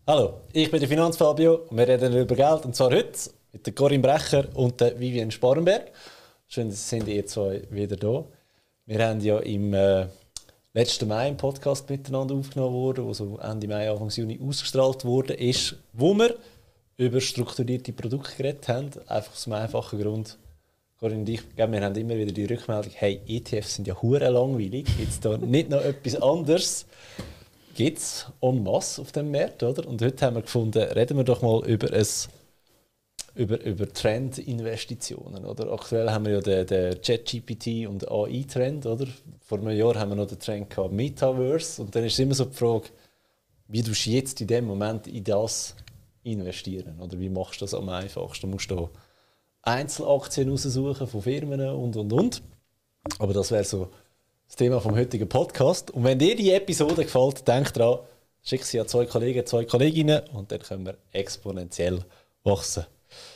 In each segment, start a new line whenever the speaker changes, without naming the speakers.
Hallo, ich bin der Finanzfabio und wir reden über Geld. Und zwar heute mit der Corinne Brecher und der Vivian Sparenberg. Schön, dass ihr zwei wieder da. Wir haben ja im letzten Mai einen Podcast miteinander aufgenommen worden, der so Ende Mai, Anfang Juni ausgestrahlt wurde, ist, wo wir über strukturierte Produkte geredet haben. Einfach aus einem einfachen Grund. Corinne und ich, wir haben immer wieder die Rückmeldung, hey, ETFs sind ja hure langweilig. Jetzt da nicht noch etwas anderes. Gibt es en masse auf dem Markt, oder? Und heute haben wir gefunden, reden wir doch mal über Trendinvestitionen, oder? Aktuell haben wir ja den ChatGPT und AI-Trend, oder? Vor einem Jahr haben wir noch den Trend gehabt, Metaverse. Und dann ist immer so die Frage, wie du jetzt in dem Moment in das investieren, oder? Wie machst du das am einfachsten? Du musst da Einzelaktien raussuchen von Firmen und. Aber das wäre so das Thema vom heutigen Podcast. Und wenn dir die Episode gefällt, denkt dran, schick sie an 2 Kollegen, 2 Kolleginnen und dann können wir exponentiell wachsen.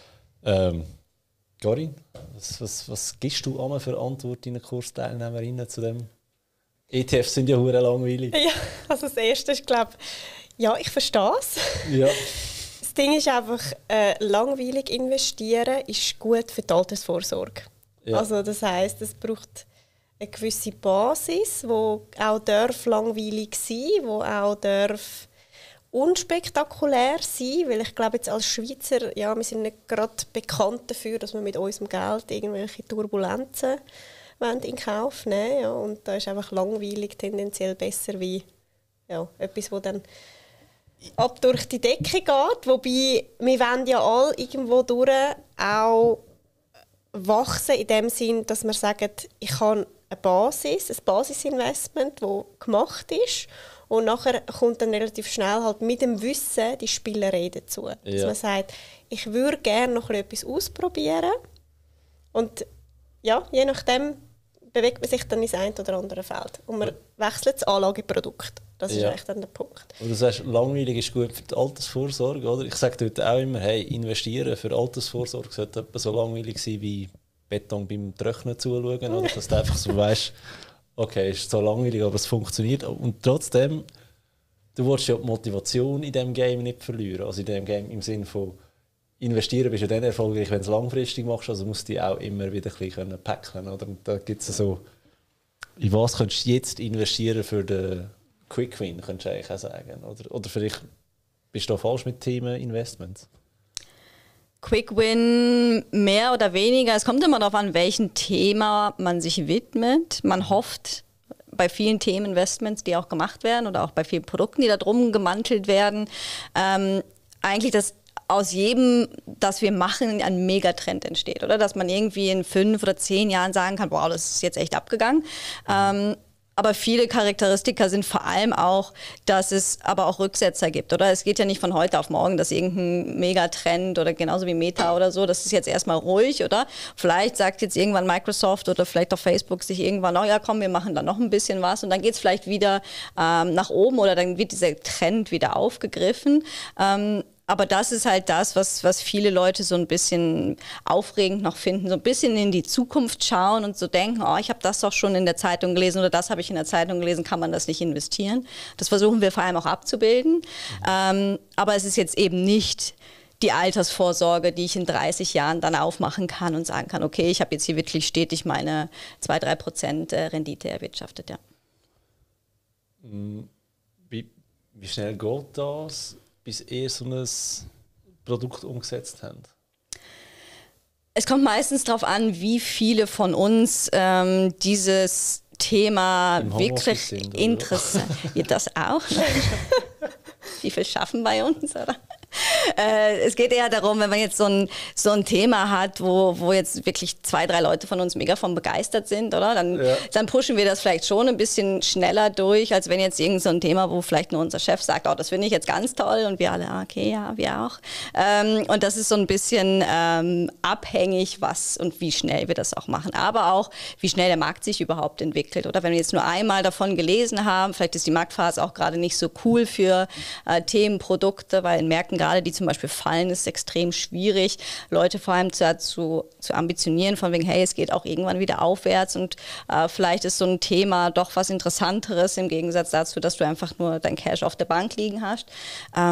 Corinne, was gibst du an für Antwort deinen Kursteilnehmerinnen zu dem? ETFs sind ja hure langweilig.
Ja, also das Erste ist, glaube ich, ja, ich verstehe es.
Ja.
Das Ding ist einfach, langweilig investieren ist gut für die Altersvorsorge. Ja. Also das heisst, es braucht eine gewisse Basis, die auch langweilig sein darf, die auch unspektakulär sein, weil ich glaube jetzt als Schweizer, ja, wir sind nicht gerade bekannt dafür, dass wir mit unserem Geld irgendwelche Turbulenzen in Kauf nehmen, ja, und da ist einfach langweilig tendenziell besser wie ja, etwas, das dann ab durch die Decke geht, wobei wir wollen ja alle irgendwo durch auch wachsen in dem Sinn, dass wir sagen, ich habe eine Basis, ein Basisinvestment, das gemacht ist. Und nachher kommt dann relativ schnell halt mit dem Wissen die Spielerei dazu. Ja. Dass man sagt, ich würde gerne noch etwas ausprobieren. Und ja, je nachdem bewegt man sich dann ins eine oder andere Feld. Und man wechselt das Anlageprodukt. Das ist eigentlich dann der Punkt.
Und du sagst, langweilig ist gut für die Altersvorsorge, oder? Ich sage dort auch immer, hey, investieren für Altersvorsorge sollte etwa so langweilig sein wie Beton beim Trocknen zuschauen, oder? Dass du einfach so weißt, okay, ist so langweilig, aber es funktioniert. Und trotzdem, du willst ja die Motivation in diesem Game nicht verlieren. Also in diesem Game im Sinne von investieren bist du dann erfolgreich, wenn du es langfristig machst. Also musst du dich auch immer wieder ein bisschen packeln, oder? Und da gibt es so, in was könntest du jetzt investieren für den Quick Win, könntest du eigentlich auch sagen. Oder vielleicht bist du da falsch mit Themen Investments?
Quick Win mehr oder weniger. Es kommt immer darauf an, welchem Thema man sich widmet. Man hofft bei vielen Themeninvestments, die auch gemacht werden oder auch bei vielen Produkten, die da drum gemantelt werden, eigentlich, dass aus jedem, das wir machen, ein Megatrend entsteht. Oder dass man irgendwie in 5 oder 10 Jahren sagen kann, wow, das ist jetzt echt abgegangen. Aber viele Charakteristika sind vor allem auch, dass es aber auch Rücksetzer gibt. Oder es geht ja nicht von heute auf morgen, dass irgendein Megatrend oder genauso wie Meta oder so, das ist jetzt erstmal ruhig, oder? Vielleicht sagt jetzt irgendwann Microsoft oder vielleicht auch Facebook sich irgendwann, oh ja komm, wir machen da noch ein bisschen was und dann geht es vielleicht wieder nach oben oder dann wird dieser Trend wieder aufgegriffen. Aber das ist halt das, was viele Leute so ein bisschen aufregend noch finden, so ein bisschen in die Zukunft schauen und so denken, oh, ich habe das doch schon in der Zeitung gelesen oder das habe ich in der Zeitung gelesen, kann man das nicht investieren? Das versuchen wir vor allem auch abzubilden. Aber es ist jetzt eben nicht die Altersvorsorge, die ich in 30 Jahren dann aufmachen kann und sagen kann, okay, ich habe jetzt hier wirklich stetig meine 2-3% Rendite erwirtschaftet. Ja.
Wie schnell geht das, bis ihr so ein Produkt umgesetzt habt?
Es kommt meistens darauf an, wie viele von uns dieses Thema wirklich interessiert. Ja, das auch. Wie viel schaffen bei uns, oder? Es geht eher darum, wenn man jetzt so ein Thema hat, wo jetzt wirklich 2, 3 Leute von uns mega von begeistert sind, oder? Dann pushen wir das vielleicht schon ein bisschen schneller durch, als wenn jetzt irgend so ein Thema, wo vielleicht nur unser Chef sagt, oh, das finde ich jetzt ganz toll und wir alle, okay, ja, wir auch. Und das ist so ein bisschen abhängig, was und wie schnell wir das auch machen. Aber auch, wie schnell der Markt sich überhaupt entwickelt, oder? Wenn wir jetzt nur einmal davon gelesen haben, vielleicht ist die Marktphase auch gerade nicht so cool für Themen, Produkte, weil in Märkten gerade, die zum Beispiel fallen, ist extrem schwierig, Leute vor allem zu ambitionieren, von wegen, hey, es geht auch irgendwann wieder aufwärts und vielleicht ist so ein Thema doch was Interessanteres im Gegensatz dazu, dass du einfach nur dein Cash auf der Bank liegen hast.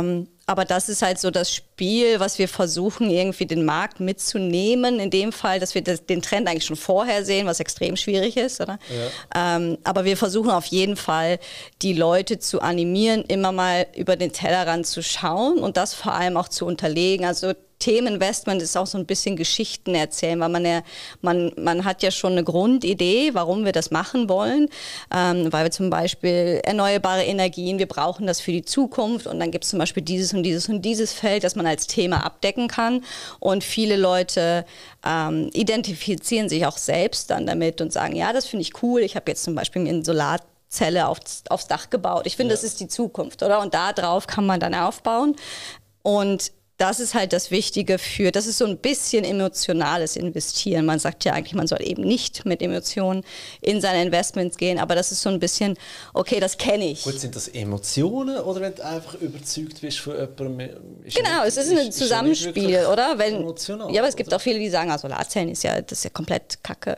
Aber das ist halt so das Spiel, was wir versuchen, irgendwie den Markt mitzunehmen. In dem Fall, dass wir den Trend eigentlich schon vorher sehen, was extrem schwierig ist. Oder? Ja. Aber wir versuchen auf jeden Fall, die Leute zu animieren, immer mal über den Tellerrand zu schauen und das vor allem auch zu unterlegen. Also Themeninvestment ist auch so ein bisschen Geschichten erzählen, weil man hat ja schon eine Grundidee, warum wir das machen wollen, weil wir zum Beispiel erneuerbare Energien, wir brauchen das für die Zukunft und dann gibt es zum Beispiel dieses und dieses und dieses Feld, das man als Thema abdecken kann und viele Leute identifizieren sich auch selbst dann damit und sagen, ja, das finde ich cool, ich habe jetzt zum Beispiel mir eine Solarzelle aufs Dach gebaut, ich finde, das ist die Zukunft, oder? Und da drauf kann man dann aufbauen und das ist halt das Wichtige das ist so ein bisschen emotionales Investieren. Man sagt ja eigentlich, man soll eben nicht mit Emotionen in seine Investments gehen, aber das ist so ein bisschen, okay, das kenne ich.
Gut, sind das Emotionen oder wenn du einfach überzeugt bist von jemandem?
Genau, es ist ein Zusammenspiel, oder?
Emotional,
ja, aber es gibt auch viele, die sagen, Solarzellen das ist ja komplett Kacke.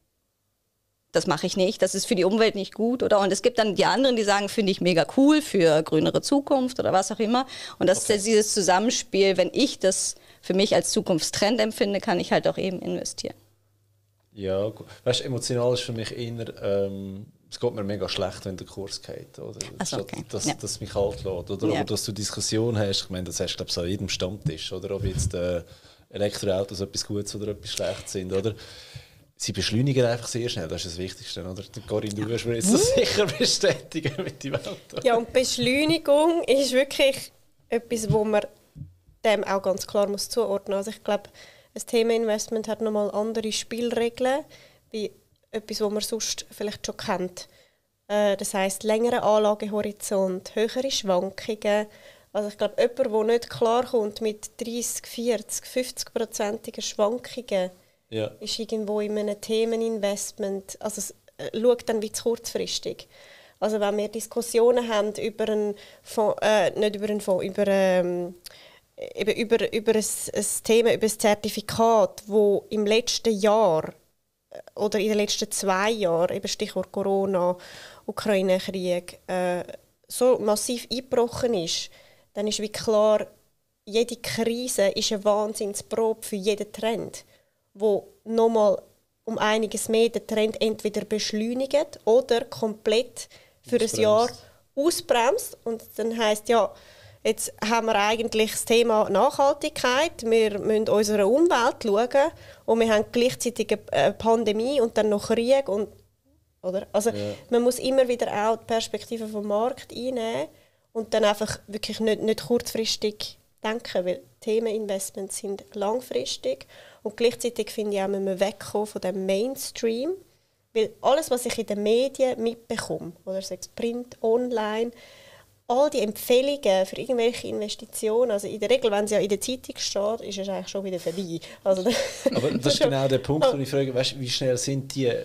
Das mache ich nicht, das ist für die Umwelt nicht gut, oder? Und es gibt dann die anderen, die sagen, finde ich mega cool für grünere Zukunft oder was auch immer. Und das ist dieses Zusammenspiel, wenn ich das für mich als Zukunftstrend empfinde, kann ich halt auch eben investieren.
Ja, gut. Weißt du, emotional ist für mich eher, es geht mir mega schlecht, wenn der Kurs geht, oder?
So, okay.
Dass mich kalt lässt, oder? Ja. Aber dass du Diskussion hast, ich meine, das hast du, glaube ich, an jedem Stammtisch, oder? Ob jetzt Elektroautos etwas Gutes oder etwas Schlechtes sind, oder? Sie beschleunigen einfach sehr schnell, das ist das Wichtigste, oder? Corinne, du wirst mir jetzt das sicher bestätigen mit dem Auto.
Ja, und Beschleunigung ist wirklich etwas, wo man dem auch ganz klar muss zuordnen muss. Also ich glaube, ein Themeninvestment hat nochmal andere Spielregeln, wie etwas, was man sonst vielleicht schon kennt. Das heisst, längere Anlagehorizont, höhere Schwankungen. Also ich glaube, jemand, der nicht klarkommt mit 30, 40, 50%igen Schwankungen, ist irgendwo in einem Themeninvestment, also es schaut dann wie zu kurzfristig. Also wenn wir Diskussionen haben über ein Thema, über ein Zertifikat, wo im letzten Jahr oder in den letzten 2 Jahren, eben Stichwort Corona, Ukraine-Krieg, so massiv eingebrochen ist, dann ist wie klar, jede Krise ist eine Wahnsinnsprobe für jeden Trend, wo nochmal um einiges mehr den Trend entweder beschleunigt oder komplett für ein Jahr ausbremst. Und dann heisst ja, jetzt haben wir eigentlich das Thema Nachhaltigkeit, wir müssen unserer Umwelt schauen und wir haben gleichzeitig eine Pandemie und dann noch Krieg. Oder? Also man muss immer wieder auch die Perspektive vom Markt einnehmen und dann einfach wirklich nicht kurzfristig denken, weil Themeninvestments sind langfristig. Und gleichzeitig finde ich auch, müssen wir wegkommen von dem Mainstream. Weil alles, was ich in den Medien mitbekomme, oder sei es Print, online, all die Empfehlungen für irgendwelche Investitionen, also in der Regel, wenn es ja in der Zeitung steht, ist es eigentlich schon wieder vorbei. Also,
aber das ist genau der Punkt, wo ich frage, weißt, wie schnell sind die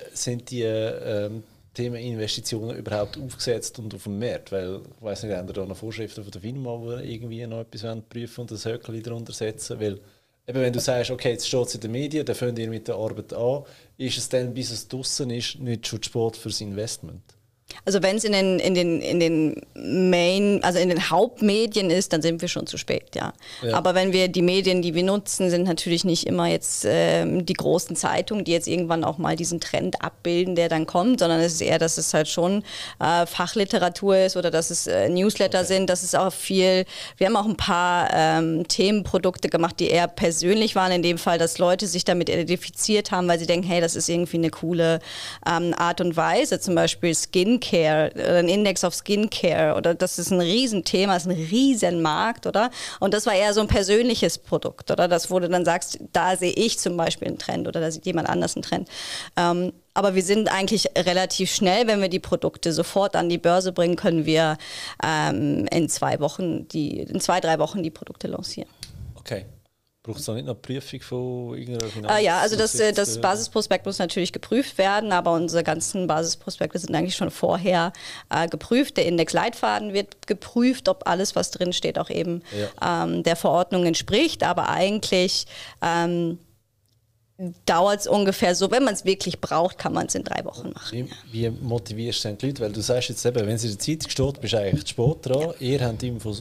Themeninvestitionen überhaupt aufgesetzt und auf dem Markt? Weil, ich weiss nicht, haben da noch Vorschriften von der FINMA, die irgendwie noch etwas prüfen und das Höckchen darunter setzen? Weil, eben, wenn du sagst, okay, jetzt steht es in den Medien, dann fangen ihr mit der Arbeit an, ist es dann, bis es draussen ist, nicht schon Sport fürs Investment?
Also wenn es in den Main, also in den Hauptmedien ist, dann sind wir schon zu spät, ja. Aber wenn wir die Medien, die wir nutzen, sind natürlich nicht immer jetzt die großen Zeitungen, die jetzt irgendwann auch mal diesen Trend abbilden, der dann kommt, sondern es ist eher, dass es halt schon Fachliteratur ist oder dass es Newsletter sind, dass es auch viel, wir haben auch ein paar Themenprodukte gemacht, die eher persönlich waren, in dem Fall, dass Leute sich damit identifiziert haben, weil sie denken, hey, das ist irgendwie eine coole Art und Weise, zum Beispiel Skincare, ein Index auf Skincare, oder das ist ein Riesenthema, ist ein Riesenmarkt, oder? Und das war eher so ein persönliches Produkt, oder? Das, wo du dann sagst, da sehe ich zum Beispiel einen Trend oder da sieht jemand anders einen Trend. Aber wir sind eigentlich relativ schnell, wenn wir die Produkte sofort an die Börse bringen, können wir in 2, 3 Wochen die Produkte lancieren.
Okay. Braucht es da nicht noch eine Prüfung von irgendeiner Finanz?
Ja, also das Basisprospekt muss natürlich geprüft werden, aber unsere ganzen Basisprospekte sind eigentlich schon vorher geprüft. Der Indexleitfaden wird geprüft, ob alles, was drin steht, auch eben der Verordnung entspricht. Aber eigentlich dauert es ungefähr so, wenn man es wirklich braucht, kann man es in 3 Wochen machen.
Wie motivierst du denn die Leute? Weil du sagst jetzt eben, wenn es in der Zeitung steht, bist du eigentlich zu spät dran. Ihr habt Infos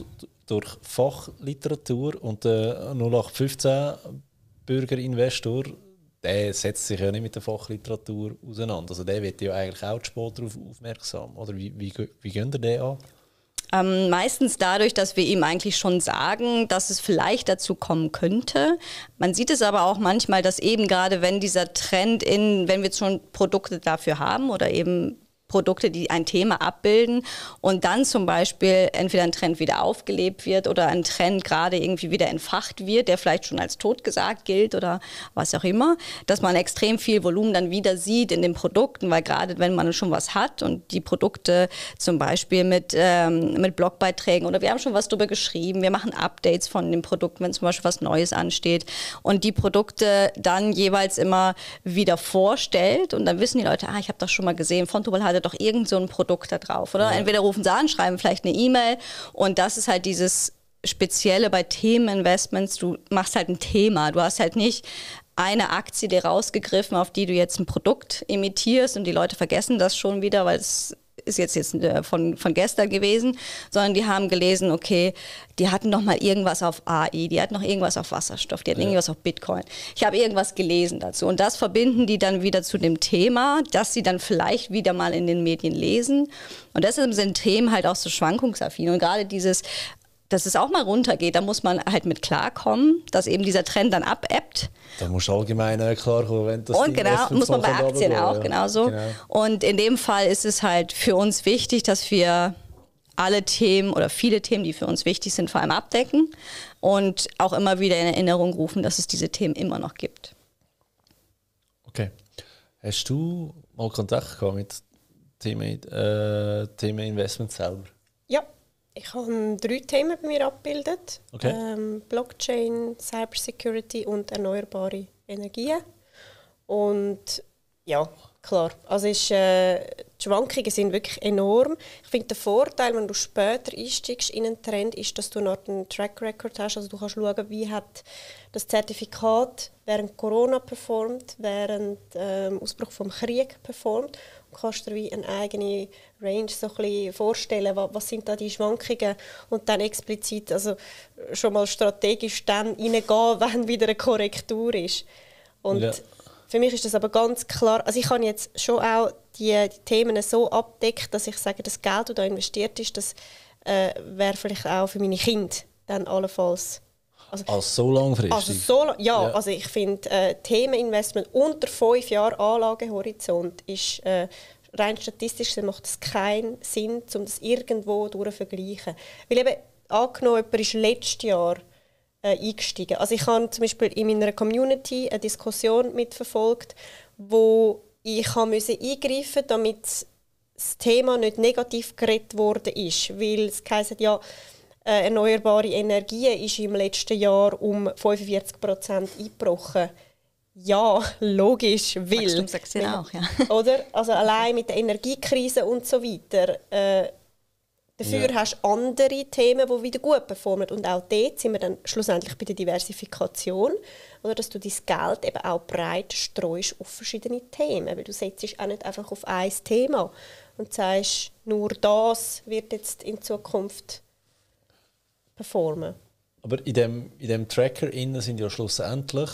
durch Fachliteratur und der 0815 Bürgerinvestor, der setzt sich ja nicht mit der Fachliteratur auseinander. Also der wird ja eigentlich auch später darauf aufmerksam. Oder wie gehen ihr den an?
Meistens dadurch, dass wir ihm eigentlich schon sagen, dass es vielleicht dazu kommen könnte. Man sieht es aber auch manchmal, dass eben gerade wenn dieser Trend wenn wir jetzt schon Produkte dafür haben oder eben Produkte, die ein Thema abbilden und dann zum Beispiel entweder ein Trend wieder aufgelebt wird oder ein Trend gerade irgendwie wieder entfacht wird, der vielleicht schon als totgesagt gilt oder was auch immer, dass man extrem viel Volumen dann wieder sieht in den Produkten, weil gerade wenn man schon was hat und die Produkte zum Beispiel mit Blogbeiträgen oder wir haben schon was drüber geschrieben, wir machen Updates von den Produkten, wenn zum Beispiel was Neues ansteht und die Produkte dann jeweils immer wieder vorstellt und dann wissen die Leute, ich habe das schon mal gesehen, Fontobel hatte doch irgend so ein Produkt da drauf, oder? Ja. Entweder rufen sie an, schreiben vielleicht eine E-Mail und das ist halt dieses Spezielle bei Themeninvestments, du machst halt ein Thema, du hast halt nicht eine Aktie dir rausgegriffen, auf die du jetzt ein Produkt imitierst und die Leute vergessen das schon wieder, weil es ist jetzt von gestern gewesen, sondern die haben gelesen, okay, die hatten noch mal irgendwas auf AI, die hatten noch irgendwas auf Wasserstoff, die hatten irgendwas auf Bitcoin. Ich habe irgendwas gelesen dazu und das verbinden die dann wieder zu dem Thema, dass sie dann vielleicht wieder mal in den Medien lesen und deshalb sind Themen halt auch so schwankungsaffin und gerade dass es auch mal runtergeht, da muss man halt mit klarkommen, dass eben dieser Trend dann abebbt.
Da muss allgemein klarkommen, wenn das
und genau, muss man bei Aktien auch, genauso. Genau. Und in dem Fall ist es halt für uns wichtig, dass wir alle Themen oder viele Themen, die für uns wichtig sind, vor allem abdecken und auch immer wieder in Erinnerung rufen, dass es diese Themen immer noch gibt.
Okay. Hast du mal Kontakt gehabt mit Themen Investment selber?
Ja. Ich habe 3 Themen bei mir abgebildet.
Okay.
Blockchain, Cybersecurity und erneuerbare Energien. Und ja, klar, also die Schwankungen sind wirklich enorm. Ich finde, der Vorteil, wenn du später einsteigst in einen Trend, ist, dass du noch einen Track Record hast. Also du kannst schauen, wie hat das Zertifikat während Corona performt, während Ausbruch vom Krieg performt. Du kannst dir wie eine eigene Range so ein bisschen vorstellen, was sind da die Schwankungen und dann explizit, also schon mal strategisch dann reingehen, wenn wieder eine Korrektur ist. Und ja. Für mich ist das aber ganz klar, also ich habe jetzt schon auch die Themen so abdeckt, dass ich sage, das Geld, das da investiert ist, das wäre vielleicht auch für meine Kinder dann allenfalls.
Also so langfristig?
Ja, also ich finde, Themeninvestment unter 5 Jahren Anlagehorizont ist rein statistisch macht es keinen Sinn, um das irgendwo zu vergleichen. Weil eben, angenommen, jemand ist letztes Jahr eingestiegen. Also ich habe zum Beispiel in meiner Community eine Diskussion mitverfolgt, wo ich eingreifen musste, damit das Thema nicht negativ geredet worden ist. Weil es heisst, ja, erneuerbare Energien ist im letzten Jahr um 45% eingebrochen. Ja, logisch, weil...
Wachstumsaktien auch, ja.
Oder? Also allein mit der Energiekrise und so weiter. Dafür hast du andere Themen, die wieder gut performen. Und auch dort sind wir dann schlussendlich bei der Diversifikation. Oder dass du dein Geld eben auch breit streust auf verschiedene Themen. Weil du setzt auch nicht einfach auf ein Thema und sagst, nur das wird jetzt in Zukunft performen.
Aber in dem Tracker sind ja schlussendlich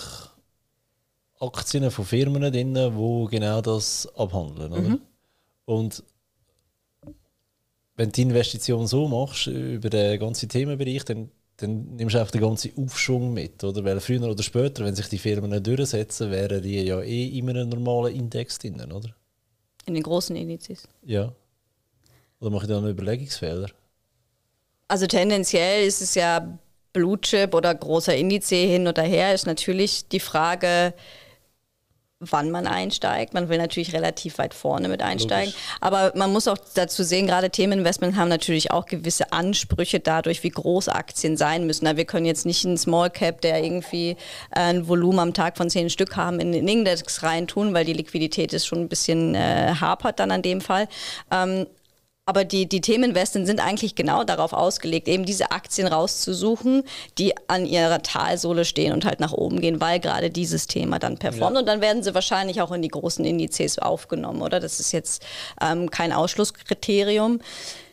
Aktien von Firmen drin, die genau das abhandeln. Oder? Und wenn du die Investition so machst, über den ganzen Themenbereich, dann nimmst du auch den ganzen Aufschwung mit. Oder? Weil früher oder später, wenn sich die Firmen durchsetzen, wären die ja in einem normalen Index drin, oder?
In den großen Indizes?
Ja. Oder mache ich da einen Überlegungsfehler?
Also tendenziell ist es ja Blue Chip oder großer Indiz hin oder her, ist natürlich die Frage, wann man einsteigt. Man will natürlich relativ weit vorne mit einsteigen. Logisch. Aber man muss auch dazu sehen, gerade Themeninvestment haben natürlich auch gewisse Ansprüche dadurch, wie groß Aktien sein müssen. Wir können jetzt nicht einen Small Cap, der irgendwie ein Volumen am Tag von 10 Stück haben, in den Index reintun, weil die Liquidität ist schon ein bisschen hapert dann an dem Fall. Aber die Themeninvestments sind eigentlich genau darauf ausgelegt, eben diese Aktien rauszusuchen, die an ihrer Talsohle stehen und halt nach oben gehen, weil gerade dieses Thema dann performt. Ja. Und dann werden sie wahrscheinlich auch in die großen Indizes aufgenommen, oder? Das ist jetzt kein Ausschlusskriterium.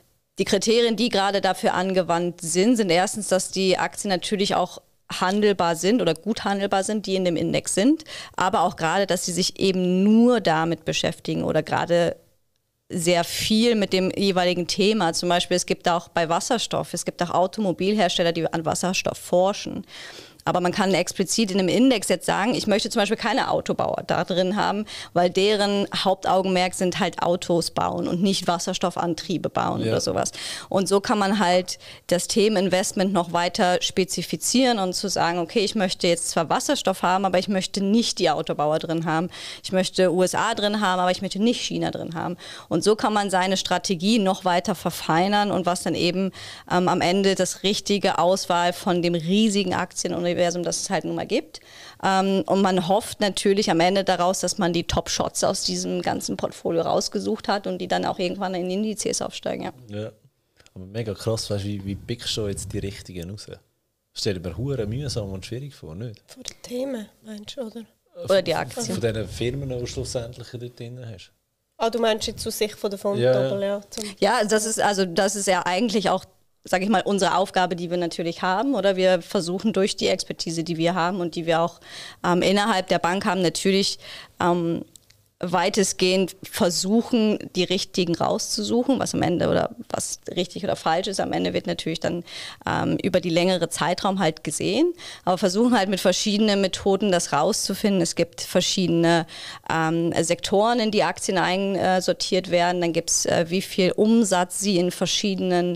Die Kriterien, die gerade dafür angewandt sind erstens, dass die Aktien natürlich auch handelbar sind oder gut handelbar sind, die in dem Index sind, aber auch gerade, dass sie sich eben nur damit beschäftigen oder gerade sehr viel mit dem jeweiligen Thema. Zum Beispiel, es gibt auch bei Wasserstoff, es gibt auch Automobilhersteller, die an Wasserstoff forschen. Aber man kann explizit in einem Index jetzt sagen, ich möchte zum Beispiel keine Autobauer da drin haben, weil deren Hauptaugenmerk sind halt Autos bauen und nicht Wasserstoffantriebe bauen oder sowas. Und so kann man halt das Themeninvestment noch weiter spezifizieren und zu sagen, okay, ich möchte jetzt zwar Wasserstoff haben, aber ich möchte nicht die Autobauer drin haben. Ich möchte USA drin haben, aber ich möchte nicht China drin haben. Und so kann man seine Strategie noch weiter verfeinern und was dann eben am Ende das richtige Auswahl von dem riesigen Aktienuniversum, das es halt nun mal gibt. Und man hofft natürlich am Ende daraus, dass man die Top-Shots aus diesem ganzen Portfolio rausgesucht hat und die dann auch irgendwann in Indizes aufsteigen. Ja.
Aber mega krass, weißt, wie pickst du jetzt die richtigen raus? Stell dir mir hure mühsam und schwierig vor, nicht?
Von den Themen, meinst du, oder?
Oder die Aktien.
Von diesen Firmen, die du schlussendlich dort drin hast.
Du meinst jetzt aus Sicht von der Fonddoppel,
Ja, das ist ja eigentlich auch, sage ich mal, unsere Aufgabe, die wir natürlich haben, oder wir versuchen durch die Expertise, die wir haben und die wir auch innerhalb der Bank haben, natürlich weitestgehend versuchen, die richtigen rauszusuchen, was am Ende oder was richtig oder falsch ist. Am Ende wird natürlich dann über die längere Zeitraum halt gesehen, aber versuchen halt mit verschiedenen Methoden das rauszufinden. Es gibt verschiedene Sektoren, in die Aktien einsortiert werden. Dann gibt es, wie viel Umsatz sie in verschiedenen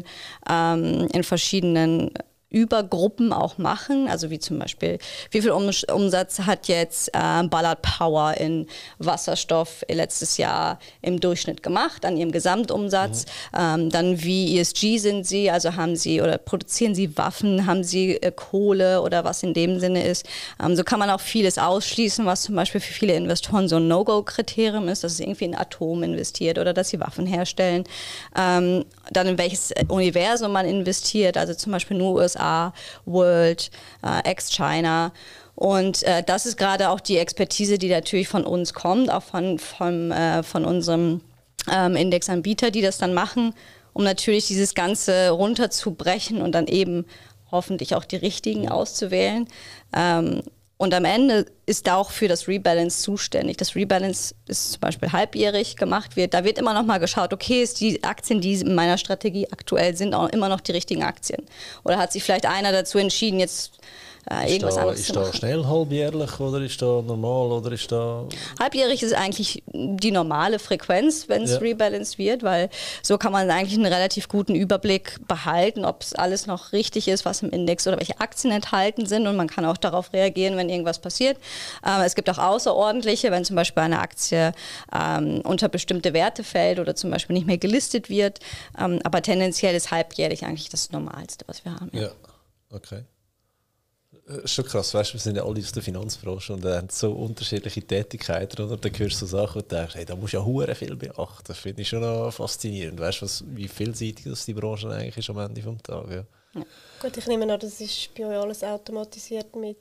Übergruppen auch machen, also wie zum Beispiel, wie viel Umsatz hat jetzt Ballard Power in Wasserstoff letztes Jahr im Durchschnitt gemacht an ihrem Gesamtumsatz, dann wie ESG sind sie, also haben sie oder produzieren sie Waffen, haben sie Kohle oder was in dem Sinne ist. So kann man auch vieles ausschließen, was zum Beispiel für viele Investoren so ein No-Go-Kriterium ist, dass sie irgendwie in Atom investiert oder dass sie Waffen herstellen. Dann in welches Universum man investiert, also zum Beispiel nur USA, World, ex-China. Und das ist gerade auch die Expertise, die natürlich von uns kommt, auch von unserem Indexanbieter, die das dann machen, um natürlich dieses Ganze runterzubrechen und dann eben hoffentlich auch die richtigen auszuwählen. Und am Ende ist da auch für das Rebalance zuständig. Das Rebalance ist zum Beispiel halbjährig gemacht wird. Da wird immer noch mal geschaut, okay, ist die Aktien, die in meiner Strategie aktuell sind, auch immer noch die richtigen Aktien? Oder hat sich vielleicht einer dazu entschieden, jetzt irgendwas anderes zu machen?
Ist da schnell halbjährlich oder ist da normal oder ist da...
Halbjährig ist eigentlich die normale Frequenz, wenn es rebalanced wird, weil so kann man eigentlich einen relativ guten Überblick behalten, ob es alles noch richtig ist, was im Index oder welche Aktien enthalten sind, und man kann auch darauf reagieren, wenn irgendwas passiert. Es gibt auch außerordentliche, wenn zum Beispiel eine Aktie unter bestimmte Werte fällt oder zum Beispiel nicht mehr gelistet wird, aber tendenziell ist halbjährlich eigentlich das Normalste, was wir haben.
Ja, okay. Schon krass, weißt du, wir sind ja alle aus der Finanzbranche und haben so unterschiedliche Tätigkeiten, oder? Da hörst du so Sachen und denkst, hey, da musst du ja hure viel beachten. Das finde ich schon noch faszinierend. Weißt du, wie vielseitig das die Branche eigentlich ist am Ende des Tages? Ja.
Gut, ich nehme an, das ist bei euch alles automatisiert mit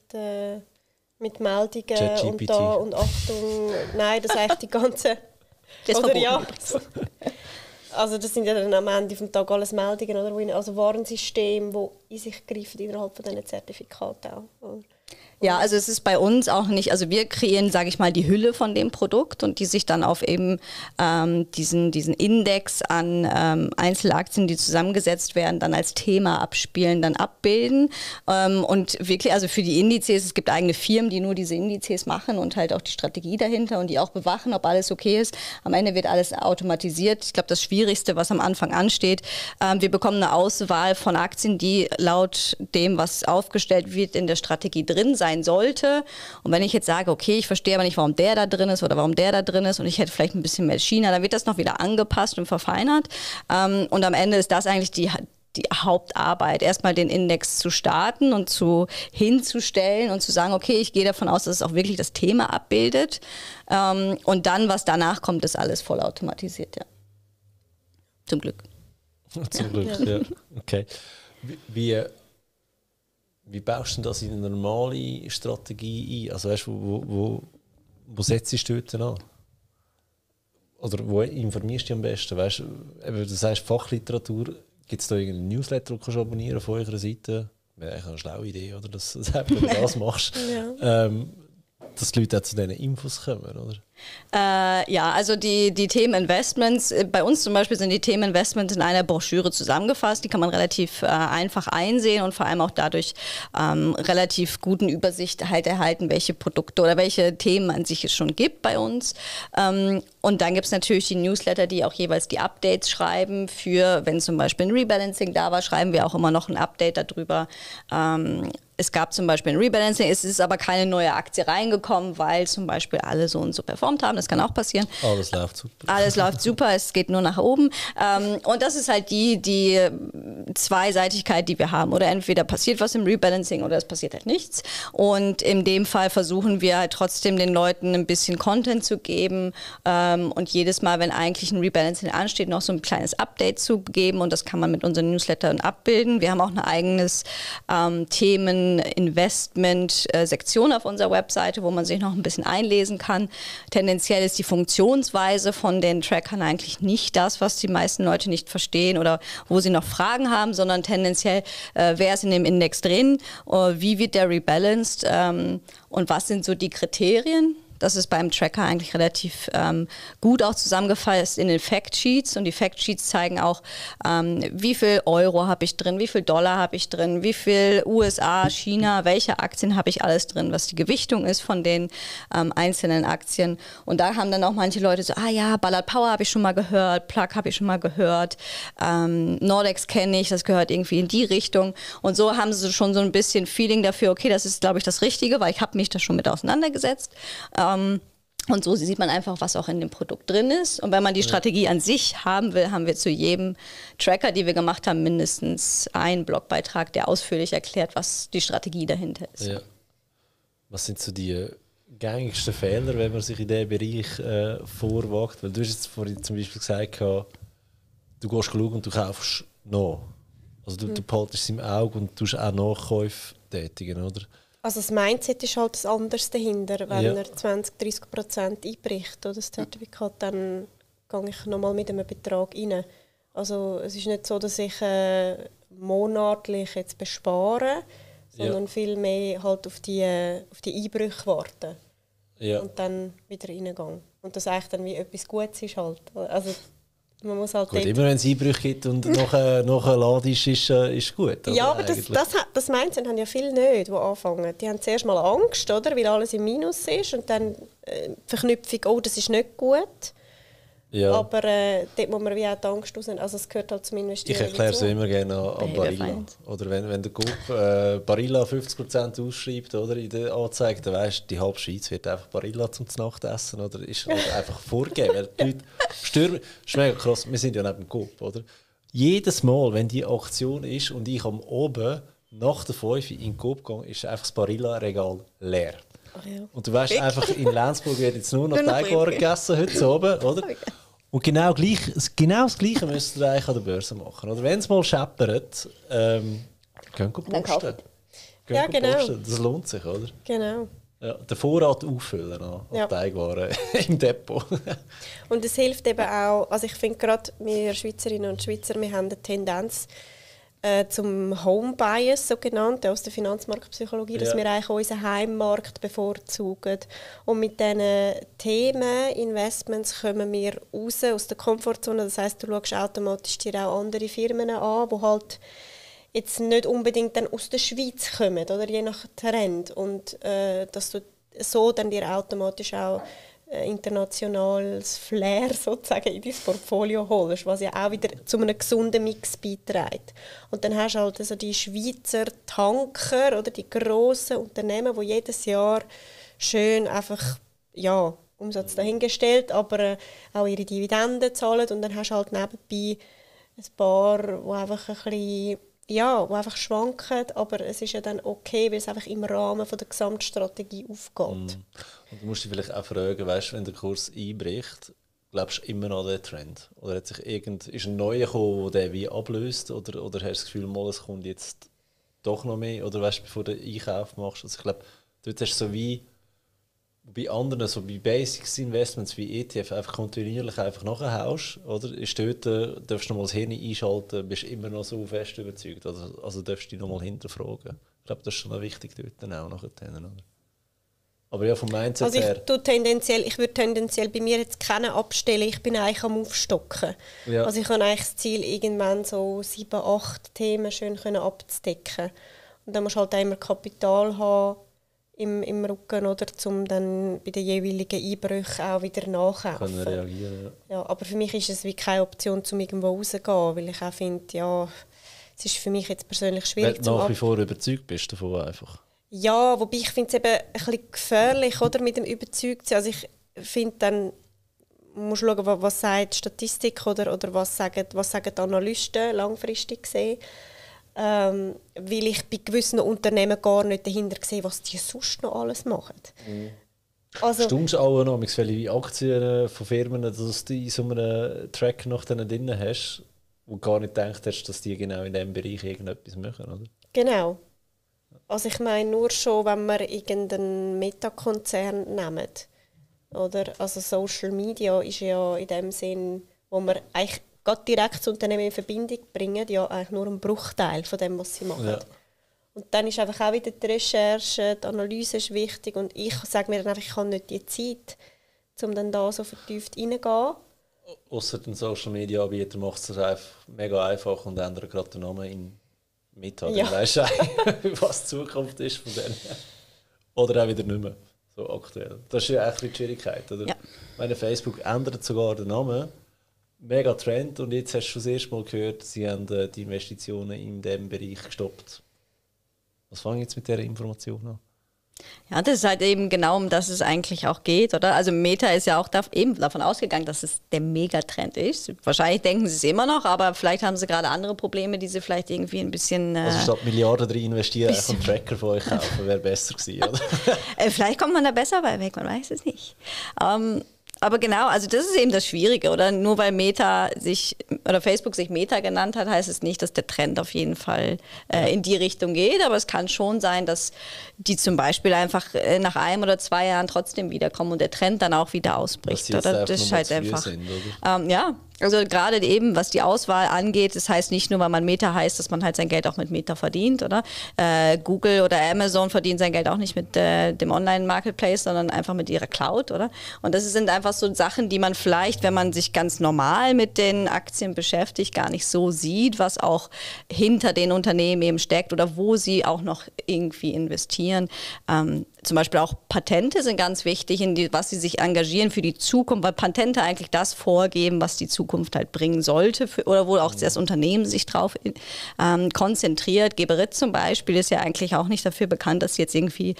Meldungen und da und Achtung. Nein, das ist eigentlich die ganze...
Das
oder ja. Also das sind ja dann am Ende des Tages alles Meldungen, oder? Also Warnsysteme, die in sich greifen innerhalb von diesen Zertifikaten auch.
Ja, also es ist bei uns auch nicht, also wir kreieren, sage ich mal, die Hülle von dem Produkt und die sich dann auf eben diesen Index an Einzelaktien, die zusammengesetzt werden, dann als Thema abspielen, dann abbilden. Und wirklich, also für die Indizes, es gibt eigene Firmen, die nur diese Indizes machen und halt auch die Strategie dahinter und die auch bewachen, ob alles okay ist. Am Ende wird alles automatisiert. Ich glaube, das Schwierigste, was am Anfang ansteht, wir bekommen eine Auswahl von Aktien, die laut dem, was aufgestellt wird, in der Strategie drin sein sollte. Und wenn ich jetzt sage, okay, ich verstehe aber nicht, warum der da drin ist oder warum der da drin ist und ich hätte vielleicht ein bisschen mehr China, dann wird das noch wieder angepasst und verfeinert. Und am Ende ist das eigentlich die Hauptarbeit, erstmal den Index zu starten und hinzustellen und zu sagen, okay, ich gehe davon aus, dass es auch wirklich das Thema abbildet. Und dann, was danach kommt, ist alles vollautomatisiert, ja. Zum Glück.
Zum Glück, ja. Okay. Wie baust du das in eine normale Strategie ein? Also weißt, wo setzt du dort an? Oder wo informierst du dich am besten? Weißt, du sagst Fachliteratur, Gibt es da irgendeinen Newsletter, den du abonnieren auf eurer Seite? Wäre eigentlich eine schlaue Idee, oder? Dass du das machst.
Ja.
Dass die Leute auch zu diesen Infos kommen, oder?
Ja, also die Themen Investments, bei uns zum Beispiel sind die Themen Investments in einer Broschüre zusammengefasst. Die kann man relativ einfach einsehen und vor allem auch dadurch relativ guten Übersicht halt erhalten, welche Produkte oder welche Themen an sich es schon gibt bei uns. Und dann gibt es natürlich die Newsletter, die auch jeweils die Updates schreiben für, wenn zum Beispiel ein Rebalancing da war, schreiben wir auch immer noch ein Update darüber. Es gab zum Beispiel ein Rebalancing, es ist aber keine neue Aktie reingekommen, weil zum Beispiel alle so und so performt haben. Das kann auch passieren.
Alles läuft super.
Alles läuft super, es geht nur nach oben. Und das ist halt die Zweiseitigkeit, die wir haben. Oder entweder passiert was im Rebalancing oder es passiert halt nichts. Und in dem Fall versuchen wir halt trotzdem den Leuten ein bisschen Content zu geben und jedes Mal, wenn eigentlich ein Rebalancing ansteht, noch so ein kleines Update zu geben. Und das kann man mit unseren Newslettern abbilden. Wir haben auch ein eigenes Themen-Investment-Sektion auf unserer Webseite, wo man sich noch ein bisschen einlesen kann. Tendenziell ist die Funktionsweise von den Trackern eigentlich nicht das, was die meisten Leute nicht verstehen oder wo sie noch Fragen haben, sondern tendenziell, wer ist in dem Index drin, wie wird der rebalanced und was sind so die Kriterien. Das ist beim Tracker eigentlich relativ gut auch zusammengefasst in den Factsheets. Und die Factsheets zeigen auch, wie viel Euro habe ich drin, wie viel Dollar habe ich drin, wie viel USA, China, welche Aktien habe ich alles drin, was die Gewichtung ist von den einzelnen Aktien. Und da haben dann auch manche Leute so, Ballard Power habe ich schon mal gehört, Plug habe ich schon mal gehört, Nordex kenne ich, das gehört irgendwie in die Richtung. Und so haben sie schon so ein bisschen Feeling dafür, okay, das ist, glaube ich, das Richtige, weil ich habe mich da schon mit auseinandergesetzt. Und so sieht man einfach, was auch in dem Produkt drin ist. Und wenn man die Strategie an sich haben will, haben wir zu jedem Tracker, die wir gemacht haben, mindestens einen Blogbeitrag, der ausführlich erklärt, was die Strategie dahinter ist.
Ja. Was sind so die gängigsten Fehler, wenn man sich in diesem Bereich vorwagt? Weil du hast jetzt vorhin zum Beispiel gesagt, du gehst schauen und du kaufst noch. Also du behaltest es im Auge und tust auch Nachkäufe tätigen, oder?
Also das Mindset ist halt das anderes dahinter. Wenn er 20-30% einbricht, oder das Zertifikat, dann gehe ich nochmal mit einem Betrag rein. Also es ist nicht so, dass ich monatlich jetzt bespare, sondern viel mehr halt auf die Einbrüche warten. Ja. Und dann wieder reingehe. Und das eigentlich dann wie etwas Gutes ist halt. Also man muss halt
gut, immer wenn es Einbrüche gibt und nachher ladest, ist gut.
Ja, aber das Mindset haben ja viele nicht, die anfangen. Die haben zuerst mal Angst, oder? Weil alles im Minus ist und dann Verknüpfung, oh, das ist nicht gut. Ja. Aber dort muss man wie auch die Angst rausnehmen. Also es gehört halt zum Investieren.
Ich erkläre es immer gerne an Barilla. Oder wenn der Coop Barilla 50% ausschreibt, oder, in der Anzeige, dann weisst du, die halbe Schweiz wird einfach Barilla zum Nachtessen. Oder ist halt einfach vorgegeben. Weil die Leute stürmen. Das ist mega krass. Wir sind ja neben dem Coop, oder? Jedes Mal, wenn die Aktion ist und ich am Oben nach der 5 in den Coop gehe, ist einfach das Barilla-Regal leer. Oh ja. Und du weißt einfach, in Lenzburg wird jetzt nur noch Teigwaren gegessen heute oben, oder? Und genau das Gleiche müsst ihr eigentlich an der Börse machen. Oder wenn es mal scheppert, gehen posten.
Ja, genau.
Posten. Das lohnt sich, oder?
Genau.
Ja, den Vorrat auffüllen an Teigwaren im Depot.
Und es hilft eben auch, also ich finde gerade wir Schweizerinnen und Schweizer, wir haben eine Tendenz zum Home Bias, so genannt, aus der Finanzmarktpsychologie, dass wir eigentlich unseren Heimmarkt bevorzugen. Und mit diesen Themen, Investments, kommen wir raus aus der Komfortzone. Das heisst, du schaust automatisch dir auch andere Firmen an, die halt jetzt nicht unbedingt dann aus der Schweiz kommen, oder je nach Trend. Und dass du so dann dir automatisch auch internationales Flair sozusagen in dein Portfolio holst, was ja auch wieder zu einem gesunden Mix beiträgt. Und dann hast du halt also die Schweizer Tanker oder die grossen Unternehmen, die jedes Jahr schön einfach, Umsatz dahingestellt, aber auch ihre Dividenden zahlen und dann hast du halt nebenbei ein paar, die einfach ein bisschen die einfach schwanken, aber es ist ja dann okay, weil es einfach im Rahmen von der Gesamtstrategie aufgeht. Und
du musst dich vielleicht auch fragen, weißt, wenn der Kurs einbricht, glaubst du immer noch an den Trend? Oder hat sich ist ein neuer gekommen, der wie ablöst? Oder hast du das Gefühl, mal, es kommt jetzt doch noch mehr? Oder weißt, bevor du den Einkauf machst? Also ich glaube, dort hast du so wie bei anderen, so bei Basics Investments wie ETF, einfach kontinuierlich einfach nachhaust, oder? Ist dort, darfst du noch mal das Hirn einschalten, bist immer noch so fest überzeugt. Also darfst du dich noch mal hinterfragen. Ich glaube, das ist schon noch wichtig dort dann auch nachher, oder? Aber ja, vom Mindset
also
her...
ich würde tendenziell bei mir jetzt keinen abstellen, ich bin eigentlich am Aufstocken.
Ja.
Also ich habe eigentlich das Ziel, irgendwann so 7, 8 Themen schön abzudecken. Und dann musst du halt auch immer Kapital haben im Rücken, oder, um dann bei den jeweiligen Einbrüchen auch wieder nachkaufen.
Können reagieren, ja.
Ja, aber für mich ist es wie keine Option, um irgendwo rauszugehen, weil ich auch finde, ja, es ist für mich jetzt persönlich schwierig.
Wenn du nach wie vor überzeugt bist davon einfach.
Ja, wobei ich finde es eben ein bisschen gefährlich, oder, mit dem Überzeugtsein. Also ich finde dann, man muss schauen, was sagt die Statistik oder was sagen die Analysten langfristig gesehen. Weil ich bei gewissen Unternehmen gar nicht dahinter sehe, was die sonst noch alles machen.
Mhm.
Also,
Stimmst du auch noch, welche Aktien von Firmen, dass du in so einem Track noch drin hast, wo du gar nicht gedacht hast, dass die genau in diesem Bereich irgendetwas machen, oder?
Genau. Also ich meine nur schon, wenn wir irgendeinen Meta-Konzern nehmen, oder? Also Social Media ist ja in dem Sinn, wo wir eigentlich gerade direkt das Unternehmen in Verbindung bringen, ja eigentlich nur ein Bruchteil von dem, was sie machen.
Ja.
Und dann ist einfach auch wieder die Recherche, die Analyse ist wichtig und ich sage mir dann einfach, ich habe nicht die Zeit, um dann da so vertieft reingehen.
Ausser den Social Media Anbieter macht es einfach mega einfach und ändert gerade den Namen in Meta.
Ja.
Dann weisst du, was die Zukunft ist von denen. Oder auch wieder nicht mehr. So aktuell. Das ist ja echt die Schwierigkeit, oder?
Ja.
Meine Facebook ändert sogar den Namen. Mega Trend und jetzt hast du das erste Mal gehört, sie haben die Investitionen in diesem Bereich gestoppt. Was fange ich jetzt mit dieser Information an?
Ja, das ist halt eben genau, um das es eigentlich auch geht, oder? Also Meta ist ja auch eben davon ausgegangen, dass es der Megatrend ist. Wahrscheinlich denken sie es immer noch, aber vielleicht haben sie gerade andere Probleme, die sie vielleicht irgendwie ein bisschen...
Also statt Milliarden drin investieren, einfach einen Tracker von euch kaufen, wäre besser gewesen, oder?
Vielleicht kommt man da besser bei weg, man weiß es nicht. Aber genau, also das ist eben das Schwierige, oder? Nur weil Facebook sich Meta genannt hat, heißt es nicht, dass der Trend auf jeden Fall in die Richtung geht. Aber es kann schon sein, dass die zum Beispiel einfach nach 1 oder 2 Jahren trotzdem wiederkommen und der Trend dann auch wieder ausbricht. Oder? Das ist halt einfach. Sind, ja. Also gerade eben, was die Auswahl angeht, das heißt nicht nur, weil man Meta heißt, dass man halt sein Geld auch mit Meta verdient, oder? Google oder Amazon verdienen sein Geld auch nicht mit dem Online-Marketplace, sondern einfach mit ihrer Cloud, oder? Und das sind einfach so Sachen, die man vielleicht, wenn man sich ganz normal mit den Aktien beschäftigt, gar nicht so sieht, was auch hinter den Unternehmen eben steckt oder wo sie auch noch irgendwie investieren. Zum Beispiel auch Patente sind ganz wichtig, was sie sich engagieren für die Zukunft, weil Patente eigentlich das vorgeben, was die Zukunft halt bringen sollte oder wo auch das Unternehmen sich drauf konzentriert. Geberit zum Beispiel ist ja eigentlich auch nicht dafür bekannt, dass sie jetzt irgendwie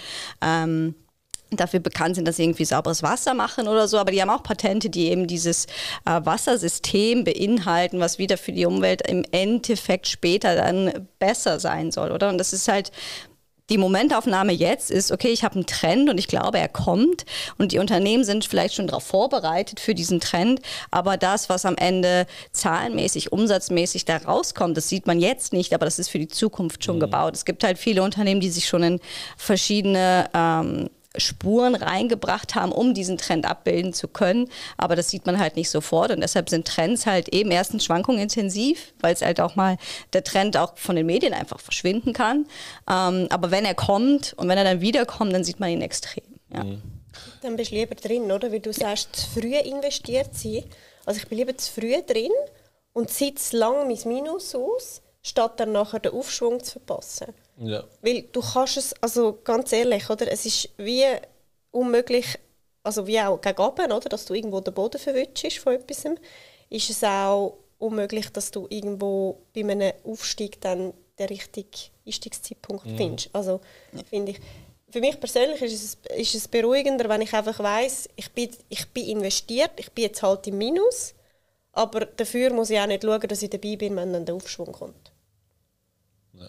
dafür bekannt sind, dass sie irgendwie sauberes Wasser machen oder so, aber die haben auch Patente, die eben dieses Wassersystem beinhalten, was wieder für die Umwelt im Endeffekt später dann besser sein soll, oder? Und das ist halt die Momentaufnahme jetzt ist, okay, ich habe einen Trend und ich glaube, er kommt und die Unternehmen sind vielleicht schon darauf vorbereitet für diesen Trend, aber das, was am Ende zahlenmäßig, umsatzmäßig da rauskommt, das sieht man jetzt nicht, aber das ist für die Zukunft schon gebaut. Es gibt halt viele Unternehmen, die sich schon in verschiedene Spuren reingebracht haben, um diesen Trend abbilden zu können. Aber das sieht man halt nicht sofort und deshalb sind Trends halt eben erstens schwankungsintensiv, weil es halt auch mal der Trend auch von den Medien einfach verschwinden kann. Aber wenn er kommt und wenn er dann wiederkommt, dann sieht man ihn extrem. Ja.
Dann bist du lieber drin, oder? Weil du sagst, zu früh investiert sein. Also ich bin lieber zu früh drin und sitze lang mein Minus aus, statt dann nachher den Aufschwung zu verpassen. Ja. Weil du kannst es, also ganz ehrlich, oder, es ist wie unmöglich, also wie auch gegen oben, oder, dass du irgendwo den Boden verwutschst von etwas, ist es auch unmöglich, dass du irgendwo bei einem Aufstieg dann den richtigen Einstiegszeitpunkt findest. Also finde ich, für mich persönlich ist es beruhigender, wenn ich einfach weiss, ich bin investiert, ich bin jetzt halt im Minus, aber dafür muss ich auch nicht schauen, dass ich dabei bin, wenn dann der Aufschwung kommt.
Ja.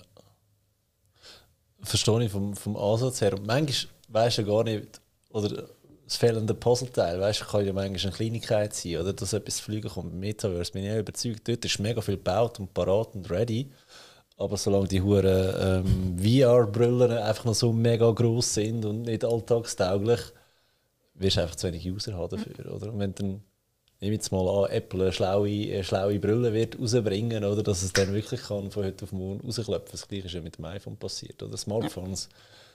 Verstehe ich vom Ansatz her. Und manchmal weisst du gar nicht, oder das fehlende Puzzleteil, weißt du, kann ja manchmal eine Kleinigkeit sein, oder dass etwas zu fliegen kommt. Mit Metaverse bin ich auch überzeugt, dort ist mega viel gebaut und parat und ready. Aber solange die huren VR-Brillen einfach noch so mega gross sind und nicht alltagstauglich, wirst du einfach zu wenig User haben dafür, oder? Und wenn dann, nehmen wir jetzt mal an, Apple eine schlaue Brille wird rausbringen, oder, dass es dann wirklich kann von heute auf morgen rausklopfen. Das Gleiche ist ja mit dem iPhone passiert, oder? Smartphones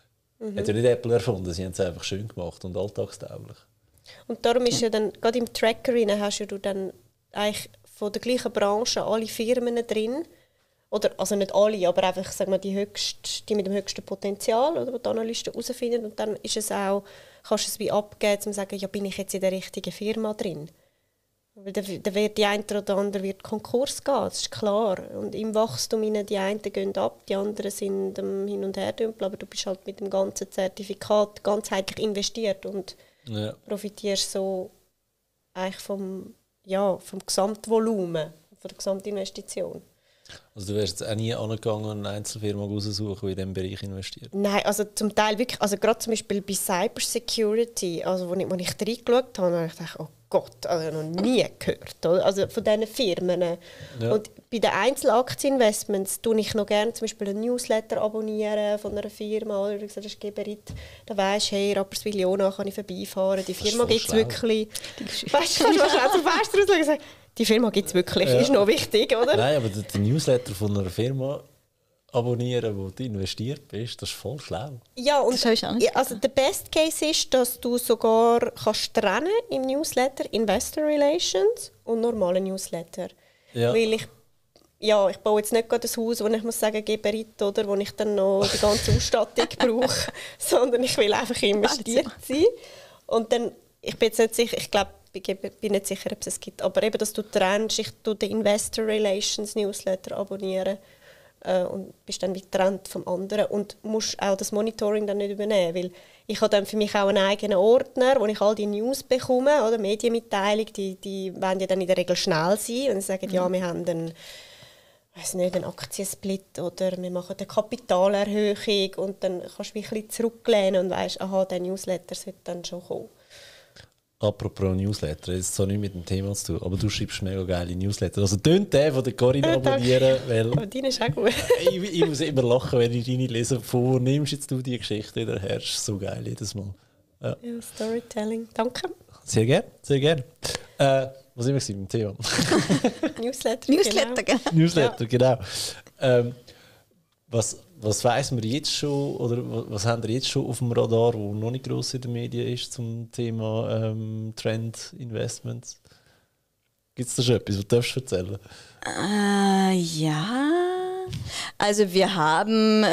hat ja nicht Apple erfunden, sie haben es einfach schön gemacht und alltagstauglich.
Und darum ist ja dann, gerade im Tracker rein, hast ja du dann eigentlich von der gleichen Branche alle Firmen drin. Oder, also nicht alle, aber einfach sag mal, die mit dem höchsten Potenzial, oder, die Analysten herausfinden. Und dann ist es auch, kannst du es wie abgeben, um zu sagen, ja, bin ich jetzt in der richtigen Firma drin? Weil dann wird die eine oder andere wird Konkurs gehen, das ist klar. Und im Wachstum die einen gehen ab, die anderen sind Hin- und Herdümpel, aber du bist halt mit dem ganzen Zertifikat ganzheitlich investiert und profitierst so eigentlich vom Gesamtvolumen, von der Gesamtinvestition.
Also du wärst jetzt auch nie angegangen und eine Einzelfirma raussuchen, die in diesem Bereich investiert?
Nein, also zum Teil wirklich, also gerade zum Beispiel bei Cybersecurity, also wo ich reingeschaut habe, habe ich gedacht, oh Gott, also noch nie gehört, oder? Also von diesen Firmen. Ja. Und bei den Einzelaktieninvestments tue ich noch gerne zum Beispiel einen Newsletter abonnieren von einer Firma, oder ich sage, das ist Geberit, da weisst du, hey, Rapperswil-Jona kann ich vorbeifahren, die Firma gibt es wirklich. Weißt du, kannst du sagen, die Firma gibt es wirklich, ist noch wichtig, oder?
Nein, aber der Newsletter von einer Firma abonnieren, wo du investiert bist, das ist voll schlau.
Ja, und also der Best Case ist, dass du sogar kannst trennen im Newsletter Investor Relations und normalen Newsletter. Ja. Weil ich baue jetzt nicht gerade ein Haus, wo ich muss sagen, Geberit, oder, wo ich dann noch die ganze Ausstattung brauche, sondern ich will einfach investiert sein. Und dann, ich bin jetzt nicht sicher, ich glaube, ich bin nicht sicher, ob es gibt, aber eben, dass du trennst, ich tue den Investor Relations Newsletter abonnieren und bist dann wie getrennt vom anderen und musst auch das Monitoring dann nicht übernehmen, weil ich habe dann für mich auch einen eigenen Ordner, wo ich all die News bekomme, oder Medienmitteilung, die wollen ja dann in der Regel schnell sein und sagen, ja, wir haben einen Aktiensplit oder wir machen eine Kapitalerhöhung und dann kannst du mich ein bisschen zurücklehnen und weißt, aha, der Newsletter sollte dann schon kommen.
Apropos Newsletter, das hat zwar nichts mit dem Thema zu tun, aber du schreibst mega geile Newsletter. Also tönt den von der Corinna abonnieren, weil
aber deine ist auch gut.
ich muss immer lachen, wenn ich deine lese. Von wo nimmst jetzt du die Geschichte wieder her? Das ist so geil jedes Mal.
Ja, Storytelling. Danke.
Sehr gerne, sehr gerne. Was sind wir beim Thema?
Newsletter,
genau.
Newsletter, genau. Was weiss man jetzt schon, oder was haben wir jetzt schon auf dem Radar, wo noch nicht gross in den Medien ist zum Thema Trend Investments? Gibt es da schon etwas, was du erzählen darfst?
Ja. Also wir haben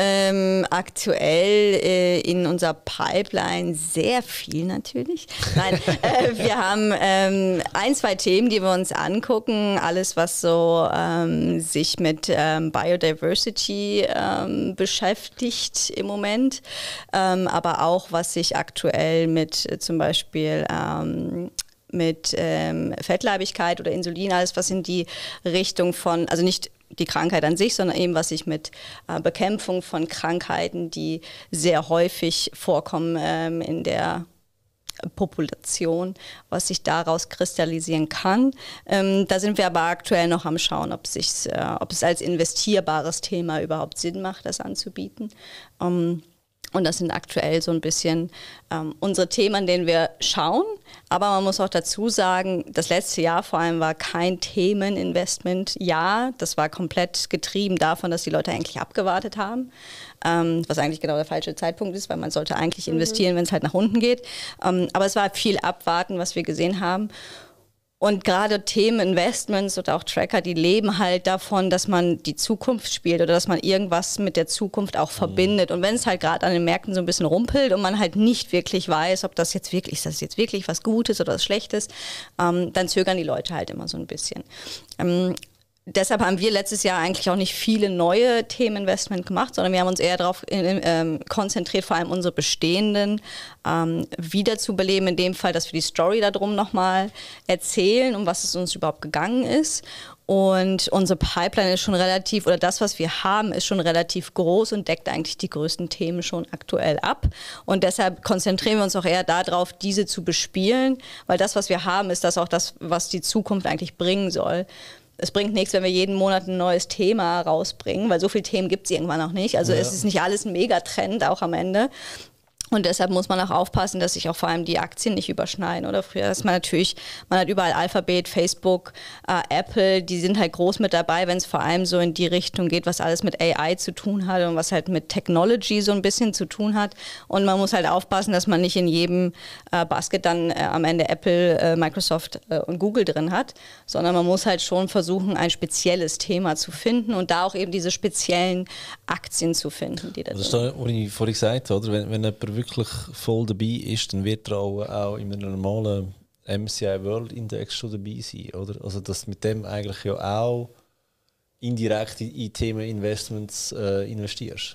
aktuell in unserer Pipeline sehr viel natürlich. Nein, wir haben ein, zwei Themen, die wir uns angucken. Alles, was so sich mit Biodiversity beschäftigt im Moment. Aber auch, was sich aktuell mit zum Beispiel mit Fettleibigkeit oder Insulin, alles was in die Richtung von, also nicht die Krankheit an sich, sondern eben was sich mit Bekämpfung von Krankheiten, die sehr häufig vorkommen in der Population, was sich daraus kristallisieren kann. Da sind wir aber aktuell noch am Schauen, ob es als investierbares Thema überhaupt Sinn macht, das anzubieten. Und das sind aktuell so ein bisschen unsere Themen, an denen wir schauen. Aber man muss auch dazu sagen, das letzte Jahr vor allem war kein Themeninvestment-Jahr. Das war komplett getrieben davon, dass die Leute eigentlich abgewartet haben. Was eigentlich genau der falsche Zeitpunkt ist, weil man sollte eigentlich investieren, wenn es halt nach unten geht. Aber es war viel Abwarten, was wir gesehen haben. Und gerade Themeninvestments oder auch Tracker, die leben halt davon, dass man die Zukunft spielt oder dass man irgendwas mit der Zukunft auch verbindet. Und wenn es halt gerade an den Märkten so ein bisschen rumpelt und man halt nicht wirklich weiß, ob das jetzt wirklich, ist das jetzt wirklich was Gutes oder was Schlechtes, dann zögern die Leute halt immer so ein bisschen. Deshalb haben wir letztes Jahr eigentlich auch nicht viele neue Themeninvestment gemacht, sondern wir haben uns eher darauf konzentriert, vor allem unsere bestehenden wiederzubeleben. In dem Fall, dass wir die Story darum nochmal erzählen, um was es uns überhaupt gegangen ist. Und unsere Pipeline ist schon relativ, oder das, was wir haben, ist schon relativ groß und deckt eigentlich die größten Themen schon aktuell ab. Und deshalb konzentrieren wir uns auch eher darauf, diese zu bespielen, weil das, was wir haben, ist das auch das, was die Zukunft eigentlich bringen soll. Es bringt nichts, wenn wir jeden Monat ein neues Thema rausbringen, weil so viele Themen gibt es irgendwann auch nicht. Also es ist nicht alles ein Megatrend, auch am Ende. Und deshalb muss man auch aufpassen, dass sich auch vor allem die Aktien nicht überschneiden. Oder früher ist man natürlich, man hat überall Alphabet, Facebook, Apple, die sind halt groß mit dabei, wenn es vor allem so in die Richtung geht, was alles mit AI zu tun hat und was halt mit Technology so ein bisschen zu tun hat. Und man muss halt aufpassen, dass man nicht in jedem Basket dann am Ende Apple, Microsoft und Google drin hat, sondern man muss halt schon versuchen, ein spezielles Thema zu finden und da auch eben diese speziellen Aktien zu finden, die da
Das ist
sind.
das, was ich vorhin gesagt habe, oder? Wenn jemand wirklich voll dabei ist, dann wird er auch in einem normalen MSCI World Index schon dabei sein, oder? Also dass mit dem eigentlich ja auch indirekt in Themen Investments investierst.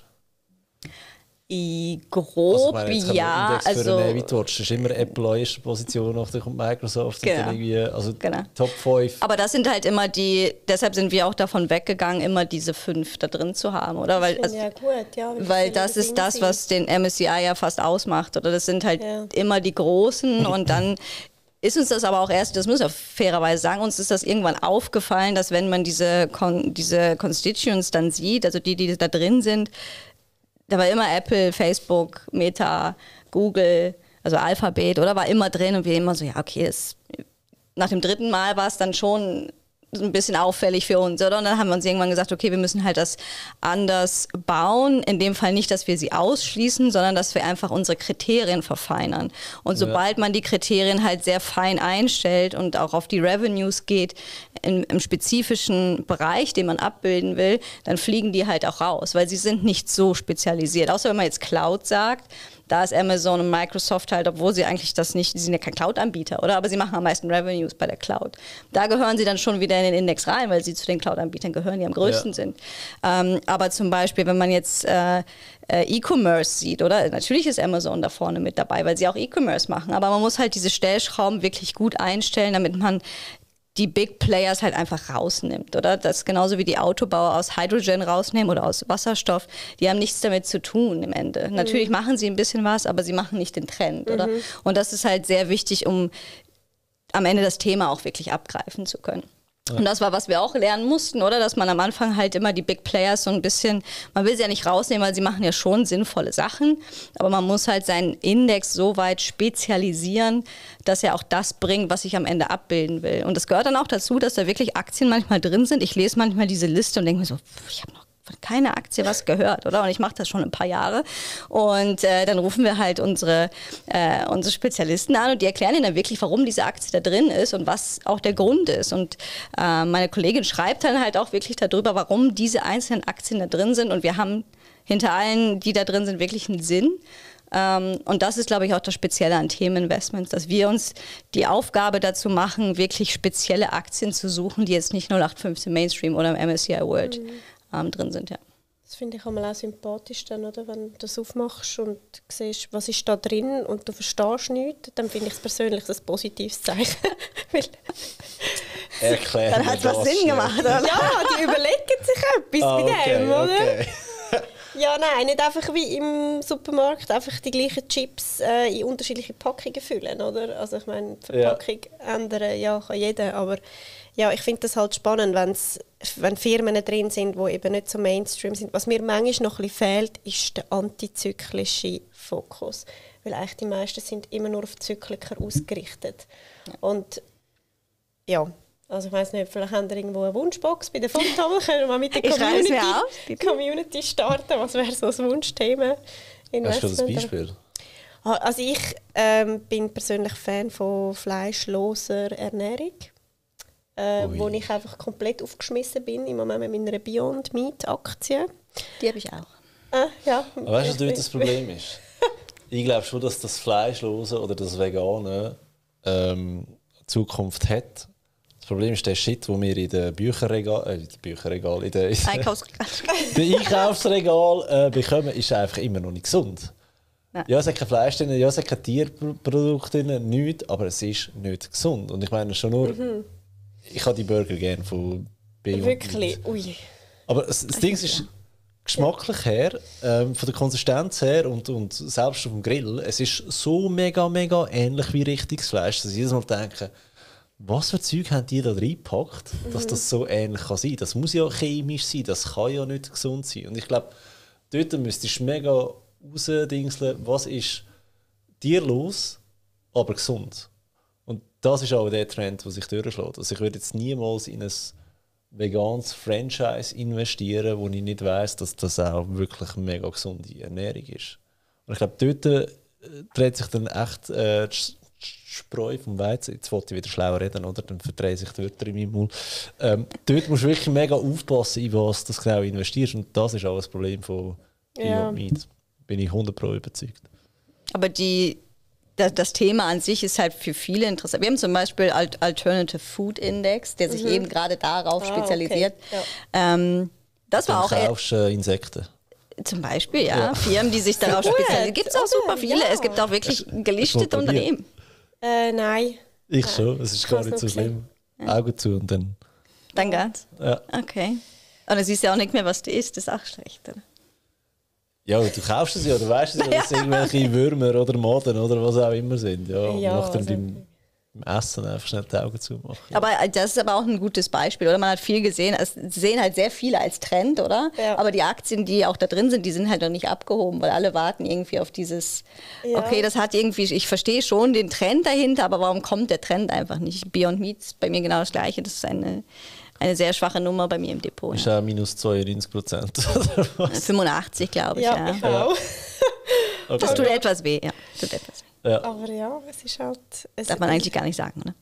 Grob,
also jetzt
ja.
Index
Also,
für einen Watch. Das ist immer Apple an erster Position, nachher kommt Microsoft,
Genau.
und dann irgendwie, also
Genau.
Top 5.
aber das sind halt immer deshalb sind wir auch davon weggegangen, immer diese 5 da drin zu haben, oder? Weil,
Das finde ich ja gut, ja.
weil das ist das, was den MSCI ja fast ausmacht, oder? Das sind halt immer die Großen und dann ist uns das aber auch erst, das muss ich auch fairerweise sagen, uns ist das irgendwann aufgefallen, dass wenn man diese Constituents dann sieht, also die da drin sind, da war immer Apple, Facebook, Meta, Google, also Alphabet, oder? War immer drin und wir immer so, ja, okay, nach dem 3. Mal war es dann schon ein bisschen auffällig für uns, oder? Und dann haben wir uns irgendwann gesagt, okay, wir müssen halt das anders bauen. In dem Fall nicht, dass wir sie ausschließen, sondern dass wir einfach unsere Kriterien verfeinern. Und sobald man die Kriterien halt sehr fein einstellt und auch auf die Revenues geht, im spezifischen Bereich, den man abbilden will, dann fliegen die halt auch raus, weil sie sind nicht so spezialisiert. Außer wenn man jetzt Cloud sagt, da ist Amazon und Microsoft halt, obwohl sie eigentlich das nicht, die sind ja kein Cloud-Anbieter, oder? Aber sie machen am meisten Revenues bei der Cloud. Da gehören sie dann schon wieder in den Index rein, weil sie zu den Cloud-Anbietern gehören, die am größten sind. Aber zum Beispiel, wenn man jetzt E-Commerce sieht, oder? Natürlich ist Amazon da vorne mit dabei, weil sie auch E-Commerce machen. Aber man muss halt diese Stellschrauben wirklich gut einstellen, damit man die Big Players halt einfach rausnimmt, oder? Das ist genauso wie die Autobauer aus Hydrogen rausnehmen oder aus Wasserstoff. Die haben nichts damit zu tun im Ende. Natürlich machen sie ein bisschen was, aber sie machen nicht den Trend, oder? Und das ist halt sehr wichtig, um am Ende das Thema auch wirklich abgreifen zu können. Ja. Und das war, was wir auch lernen mussten, oder? Dass man am Anfang halt immer die Big Players so ein bisschen, man will sie ja nicht rausnehmen, weil sie machen ja schon sinnvolle Sachen, aber man muss halt seinen Index so weit spezialisieren, dass er auch das bringt, was ich am Ende abbilden will. Und das gehört dann auch dazu, dass da wirklich Aktien manchmal drin sind. Ich lese manchmal diese Liste und denke mir so, ich habe noch von keiner Aktie was gehört, oder? Und ich mache das schon ein paar Jahre. Und dann rufen wir halt unsere Spezialisten an und die erklären ihnen dann wirklich, warum diese Aktie da drin ist und was auch der Grund ist. Und meine Kollegin schreibt dann halt auch wirklich darüber, warum diese einzelnen Aktien da drin sind. Und wir haben hinter allen, die da drin sind, wirklich einen Sinn. Und das ist, glaube ich, auch das Spezielle an Themeninvestments, dass wir uns die Aufgabe dazu machen, wirklich spezielle Aktien zu suchen, die jetzt nicht 0815 Mainstream oder im MSCI World drin sind, ja.
Das finde ich auch sympathisch, dann, oder? Wenn du das aufmachst und siehst, was ist da drin und du verstehst nichts, dann finde ich es persönlich ein positives Zeichen.
Erklären.
Dann hat es was Sinn gemacht, oder?
Ja, die überlegen sich etwas bei dem, oder?
Okay.
Ja, nein, nicht einfach wie im Supermarkt einfach die gleichen Chips in unterschiedliche Packungen füllen, oder? Also ich meine, die Verpackung ändern, ja, kann jeder, aber ja, ich finde das halt spannend, wenn Firmen drin sind, die eben nicht so Mainstream sind. Was mir manchmal noch ein bisschen fehlt, ist der antizyklische Fokus, weil eigentlich die meisten sind immer nur auf Zykliker ausgerichtet. Und ja, also ich weiss nicht, vielleicht haben wir irgendwo eine Wunschbox bei der Fundtable, können wir mal mit der Community starten. Was wäre so ein Wunschthema?
Hast du das Beispiel?
Also ich bin persönlich Fan von fleischloser Ernährung, wo ich einfach komplett aufgeschmissen bin, im Moment mit meiner Beyond Meat Aktie.
Die habe ich auch.
Ja.
Aber weißt du, was das Problem ist? Ich glaube schon, dass das Fleischlose oder das Vegane Zukunft hat. Das Problem ist der Shit, den wir in den Einkaufsregal bekommen, ist einfach immer noch nicht gesund. Ja, es hat kein Fleisch drin, ja, es hat kein Tierprodukt drin, nichts, aber es ist nicht gesund. Und ich meine schon nur, ich habe die Burger gerne von Beyond.
Wirklich? Ui.
Aber das Ding ist, geschmacklich her, von der Konsistenz her und selbst auf dem Grill, es ist so mega ähnlich wie richtiges Fleisch, dass ich jedes Mal denke, was für Zeug haben die da reingepackt, dass das so ähnlich kann sein? Das muss ja chemisch sein, das kann ja nicht gesund sein. Und ich glaube, dort müsstest du mega rausdingseln, was ist tierlos, aber gesund. Und das ist auch der Trend, der sich durchschlägt. Also ich würde jetzt niemals in ein veganes Franchise investieren, wo ich nicht weiss, dass das auch wirklich eine mega gesunde Ernährung ist. Und ich glaube, dort dreht sich dann echt die Spreu vom Weizen. Jetzt wollte ich wieder schlauer reden, oder? Dann verdrehen sich die Wörter in meinem Mund. Dort musst du wirklich mega aufpassen, in was du genau investierst. Und das ist auch das Problem von Beyond Meat. Bin ich 100% überzeugt.
Aber das Thema an sich ist halt für viele interessant. Wir haben zum Beispiel Alternative Food Index, der sich eben gerade darauf spezialisiert.
Okay. Ja.
Das war auch
kaufst Insekten.
Zum Beispiel, ja. Firmen, die sich darauf spezialisieren. Gibt es auch super viele. Ja. Es gibt auch wirklich gelistete Unternehmen.
Nein.
Ich schon. Es ist gar nicht so schlimm. Ja. Augen zu und dann.
Dann geht's?
Ja.
Okay. Und dann siehst du auch nicht mehr, was du isst. Das ist auch schlecht, oder?
Ja, du kaufst es ja, du weißt es ja, dass es irgendwelche Würmer oder Maden oder was auch immer sind. Ja, und nachher beim Essen einfach schnell die Augen zumachen. Ja.
Aber das ist aber auch ein gutes Beispiel, oder? Man hat viel gesehen, es sehen halt sehr viele als Trend, oder? Ja. Aber die Aktien, die auch da drin sind, die sind halt noch nicht abgehoben, weil alle warten irgendwie auf dieses, okay, das hat irgendwie, ich verstehe schon den Trend dahinter, aber warum kommt der Trend einfach nicht? Beyond Meat ist bei mir genau das Gleiche, das ist eine sehr schwache Nummer bei mir im Depot.
Ist auch minus 92%.
85, glaube ich.
Ja, ich auch.
Okay.
Das tut etwas weh, ja.
Ja. Aber ja, es ist halt...
Darf man eigentlich gar nicht sagen, oder?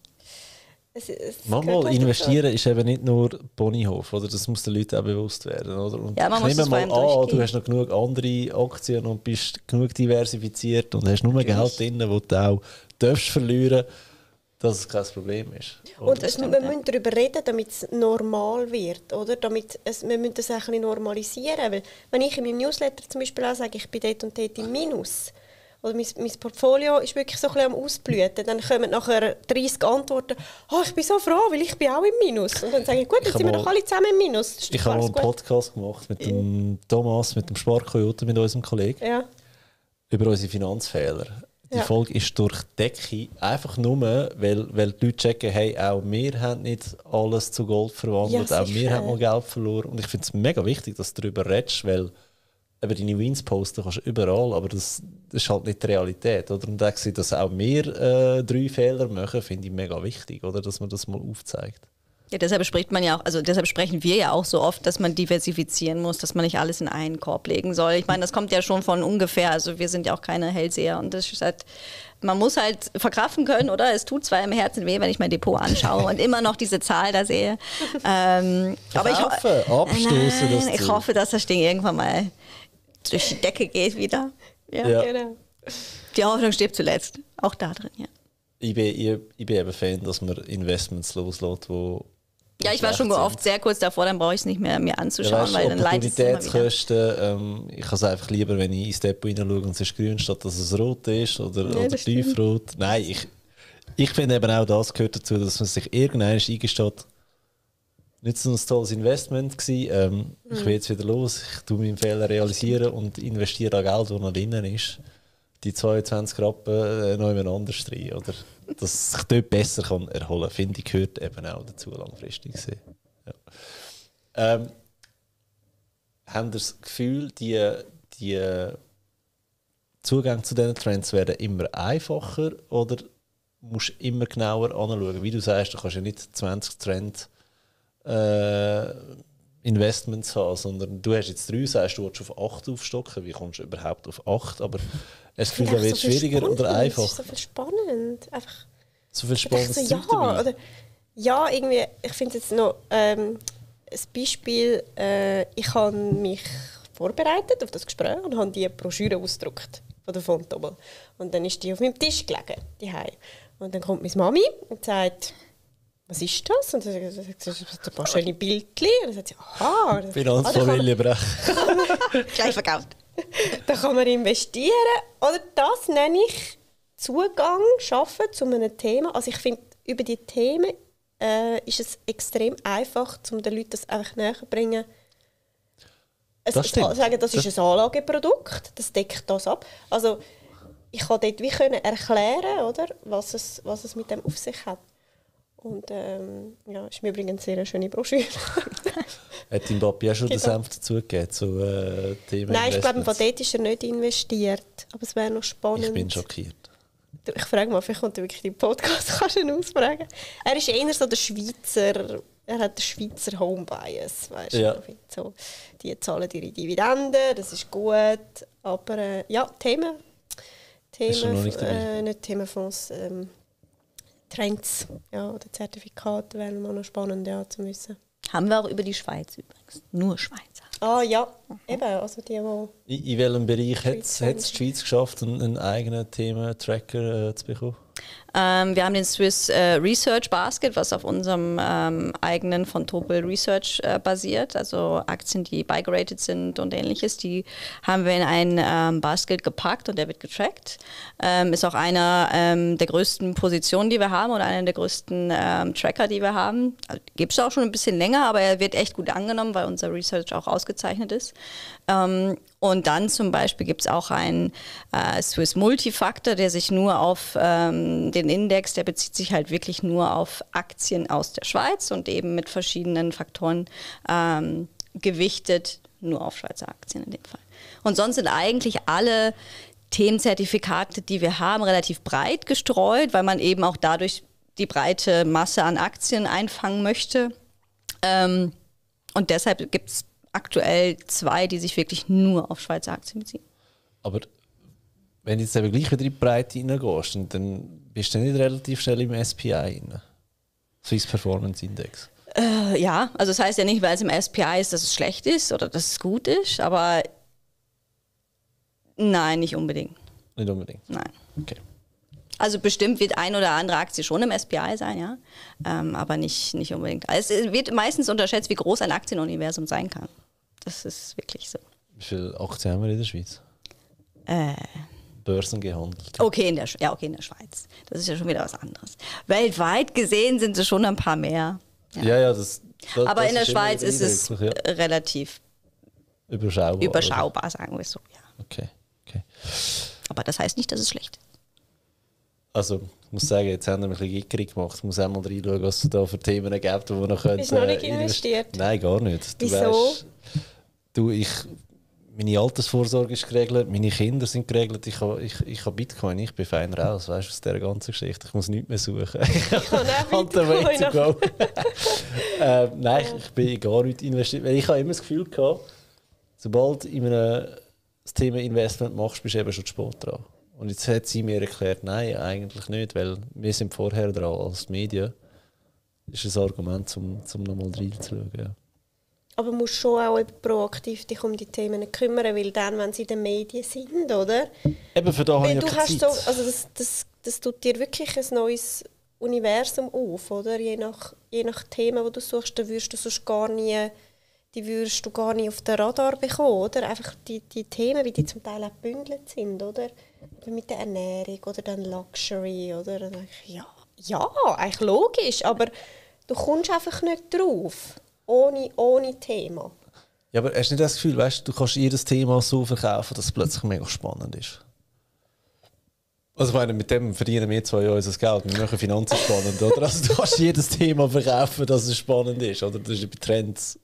Manchmal investieren ist eben nicht nur Ponyhof, oder? Das muss den Leuten auch bewusst werden, oder? Und
ja, man muss es
mal an, du hast noch genug andere Aktien und bist genug diversifiziert und hast nur Geld drin, wo du auch darfst verlieren, dass es kein Problem ist.
Oder? Und wir müssen darüber reden, damit es normal wird, oder? Wir müssen das auch ein bisschen normalisieren, weil wenn ich in meinem Newsletter zum Beispiel auch sage, ich bin dort und dort im Minus, oder mein Portfolio ist wirklich so ein bisschen am Ausblüten, dann kommen nachher 30 Antworten, ich bin so froh, weil ich bin auch im Minus. Und dann sage ich, gut, jetzt sind wir doch alle zusammen im Minus.
Ich habe mal einen Podcast gemacht mit dem Thomas, mit dem Sparkoyote, mit unserem Kollegen, über unsere Finanzfehler. Die Folge ist durch die Decke, einfach nur, weil die Leute checken, hey, auch wir haben nicht alles zu Gold verwandelt, auch wir haben mal Geld verloren. Und ich finde es mega wichtig, dass du darüber redest, weil über deine Wins posten kannst du überall, aber das ist halt nicht die Realität. Oder? Und dass auch wir 3 Fehler machen, finde ich mega wichtig, oder? Dass man das mal aufzeigt.
Ja, deshalb deshalb sprechen wir ja auch so oft, dass man diversifizieren muss, dass man nicht alles in einen Korb legen soll. Ich meine, das kommt ja schon von ungefähr, also wir sind ja auch keine Hellseher und das ist halt, man muss halt verkraften können, oder? Es tut zwar im Herzen weh, wenn ich mein Depot anschaue und immer noch diese Zahl da sehe. Aber ich hoffe, dass das Ding irgendwann mal durch die Decke geht wieder. Ja. Genau. Die Hoffnung stirbt zuletzt, auch da drin, ja.
Ich bin eben Fan, dass man Investments loslässt, wo
ja, ich war schon oft sehr kurz davor, dann brauche ich es nicht mehr mir anzuschauen,
ja,
weil dann leidet es immer wieder.
Opportunitätskosten, ich habe es einfach lieber, wenn ich ins Depot hineinschaue und es ist grün, statt dass es rot ist oder tiefrot. Nein, ich finde eben auch, das gehört dazu, dass man sich irgendwann eingesteht, nicht so ein tolles Investment gewesen, ich will jetzt wieder los, ich tue meinen Fehler realisieren und investiere an Geld, das noch drinnen ist. Die 22 Rappen noch jemand anders rein, oder? Dass sich dort besser kann erholen kann, finde ich, gehört eben auch dazu, langfristig gesehen. Ja. Haben Sie das Gefühl, die Zugänge zu diesen Trends werden immer einfacher oder musst du immer genauer anschauen? Wie du sagst, du kannst ja nicht 20 Trend Investments haben, sondern du hast jetzt 3, sagst du willst auf 8 aufstocken. Wie kommst du überhaupt auf 8? Aber es fühlt wird so schwieriger spannend. Oder einfacher?
Es ist so viel spannend. Einfach,
so viel Spannendes
so, ja, irgendwie, ich finde jetzt noch ein Beispiel, ich habe mich vorbereitet auf das Gespräch und habe die Broschüre ausgedruckt von der Fontobel. Und dann ist die auf meinem Tisch gelegen, daheim. Und dann kommt meine Mami und sagt, was ist das? Und dann sagt sie, ein paar schöne Bildchen. Und dann sagt sie, aha.
Finanzfamilie brechen.
Gleich verkauft.
Da kann man investieren. Oder das nenne ich Zugang schaffen zu einem Thema. Also ich finde, über die Themen ist es extrem einfach, um den Leuten das einfach näher zu bringen.
Das stimmt.
Sagen, das ist ein Anlageprodukt, das deckt das ab. Also ich kann dort wie erklären, oder, was es mit dem auf sich hat. Und ja, ist mir übrigens eine sehr schöne Broschüre.
Hat Mbappé auch schon den
Genau.
Senf dazugegeben zu Themen
Nein, ich glaube,
Investments?
dort ist er nicht investiert. Aber es wäre noch spannend.
Ich bin schockiert.
Du, ich frage mal, vielleicht kommt er wirklich in den Podcast, kannst du ihn ausfragen. Er ist eher so der Schweizer, er hat den Schweizer Home-Bias, weißt du.
Ja.
So, die zahlen ihre Dividenden, das ist gut, aber ja, Themen,
Ist er noch nicht dabei?
nicht Themenfonds, Trends, ja, oder Zertifikate wären noch spannend, ja, zu wissen.
Haben wir auch über die Schweiz übrigens. Nur Schweizer.
Ah ja, eben, also die
In welchem Bereich hat
Schweiz
es die Schweiz geschafft, einen eigenen Thementracker zu bekommen?
Wir haben den Swiss Research Basket, was auf unserem eigenen von Tobel Research basiert, also Aktien, die buy-gerated sind und ähnliches, die haben wir in ein Basket gepackt und der wird getrackt. Ist auch einer der größten Positionen, die wir haben oder einer der größten Tracker, die wir haben. Also, gibt es auch schon ein bisschen länger, aber er wird echt gut angenommen, weil unser Research auch ausgezeichnet ist. Und dann zum Beispiel gibt es auch einen Swiss Multifactor, der sich nur auf den Index, der bezieht sich halt wirklich nur auf Aktien aus der Schweiz und eben mit verschiedenen Faktoren gewichtet, nur auf Schweizer Aktien in dem Fall. Und sonst sind eigentlich alle Themenzertifikate, die wir haben, relativ breit gestreut, weil man eben auch dadurch die breite Masse an Aktien einfangen möchte. Und deshalb gibt es aktuell 2, die sich wirklich nur auf Schweizer Aktien beziehen.
Aber wenn du jetzt eben gleich wieder in die Breite reingehst, dann bist du nicht relativ schnell im SPI rein. Swiss Performance Index.
Ja, also das heißt ja nicht, weil es im SPI ist, dass es schlecht ist oder dass es gut ist, aber nein, nicht unbedingt.
Nicht unbedingt.
Nein.
Okay.
Also bestimmt wird ein oder andere Aktie schon im SPI sein, ja, aber nicht unbedingt. Also es wird meistens unterschätzt, wie groß ein Aktienuniversum sein kann. Das ist wirklich so.
Wie viele Aktien haben wir in der Schweiz? Börsen gehandelt.
Okay, in der Schweiz. Das ist ja schon wieder was anderes. Weltweit gesehen sind es schon ein paar mehr.
Ja, das
Aber
das
in der
ist immer
Schweiz ist es
eindrücklich, ja.
relativ
Überschaubar.
sagen wir es so, ja.
Okay.
Aber das heißt nicht, dass es schlecht ist.
Also, ich muss sagen, jetzt haben wir ein bisschen gickerig gemacht. Ich muss auch mal reinschauen, was es da für Themen gibt, die wir noch können.
Bist du noch nicht investiert?
Nein, gar nicht. Du
Wieso?
Weißt, meine Altersvorsorge ist geregelt, meine Kinder sind geregelt, ich habe Bitcoin, ich bin fein raus, weißt du, aus dieser ganzen Geschichte. Ich muss nichts mehr suchen. Ich
habe auch
on the way to
Bitcoin.
go. Nein, ich bin gar nicht investiert. Weil ich habe immer das Gefühl gehabt, sobald du in das Thema Investment machst, bist du eben schon zu spät dran. Und jetzt hat sie mir erklärt, nein, eigentlich nicht, weil wir sind vorher dran als die Medien. Das ist ein Argument, um nochmal reinzuschauen. Ja.
Aber du musst schon auch eben proaktiv dich um die Themen kümmern, weil dann, wenn sie in den Medien sind, oder?
Eben, für da habe ich
Weil
ja
du
keine
hast
Zeit.
so, also das tut dir wirklich ein neues Universum auf, oder? Je nach Thema, das du suchst, dann wirst du sonst gar nie auf den Radar bekommen, oder? Einfach die Themen, wie die zum Teil auch gebündelt sind, oder? Mit der Ernährung oder dann Luxury, oder? Dann denke ich, ja, eigentlich logisch, aber du kommst einfach nicht drauf, ohne Thema.
Ja, aber hast du nicht das Gefühl, weißt, du kannst jedes Thema so verkaufen, dass es plötzlich mega spannend ist? Also ich meine, mit dem verdienen wir 2 Jahre unser Geld. Wir machen Finanzen spannend, oder? Also du kannst jedes Thema verkaufen, dass es spannend ist, oder? Das ist bei Trends,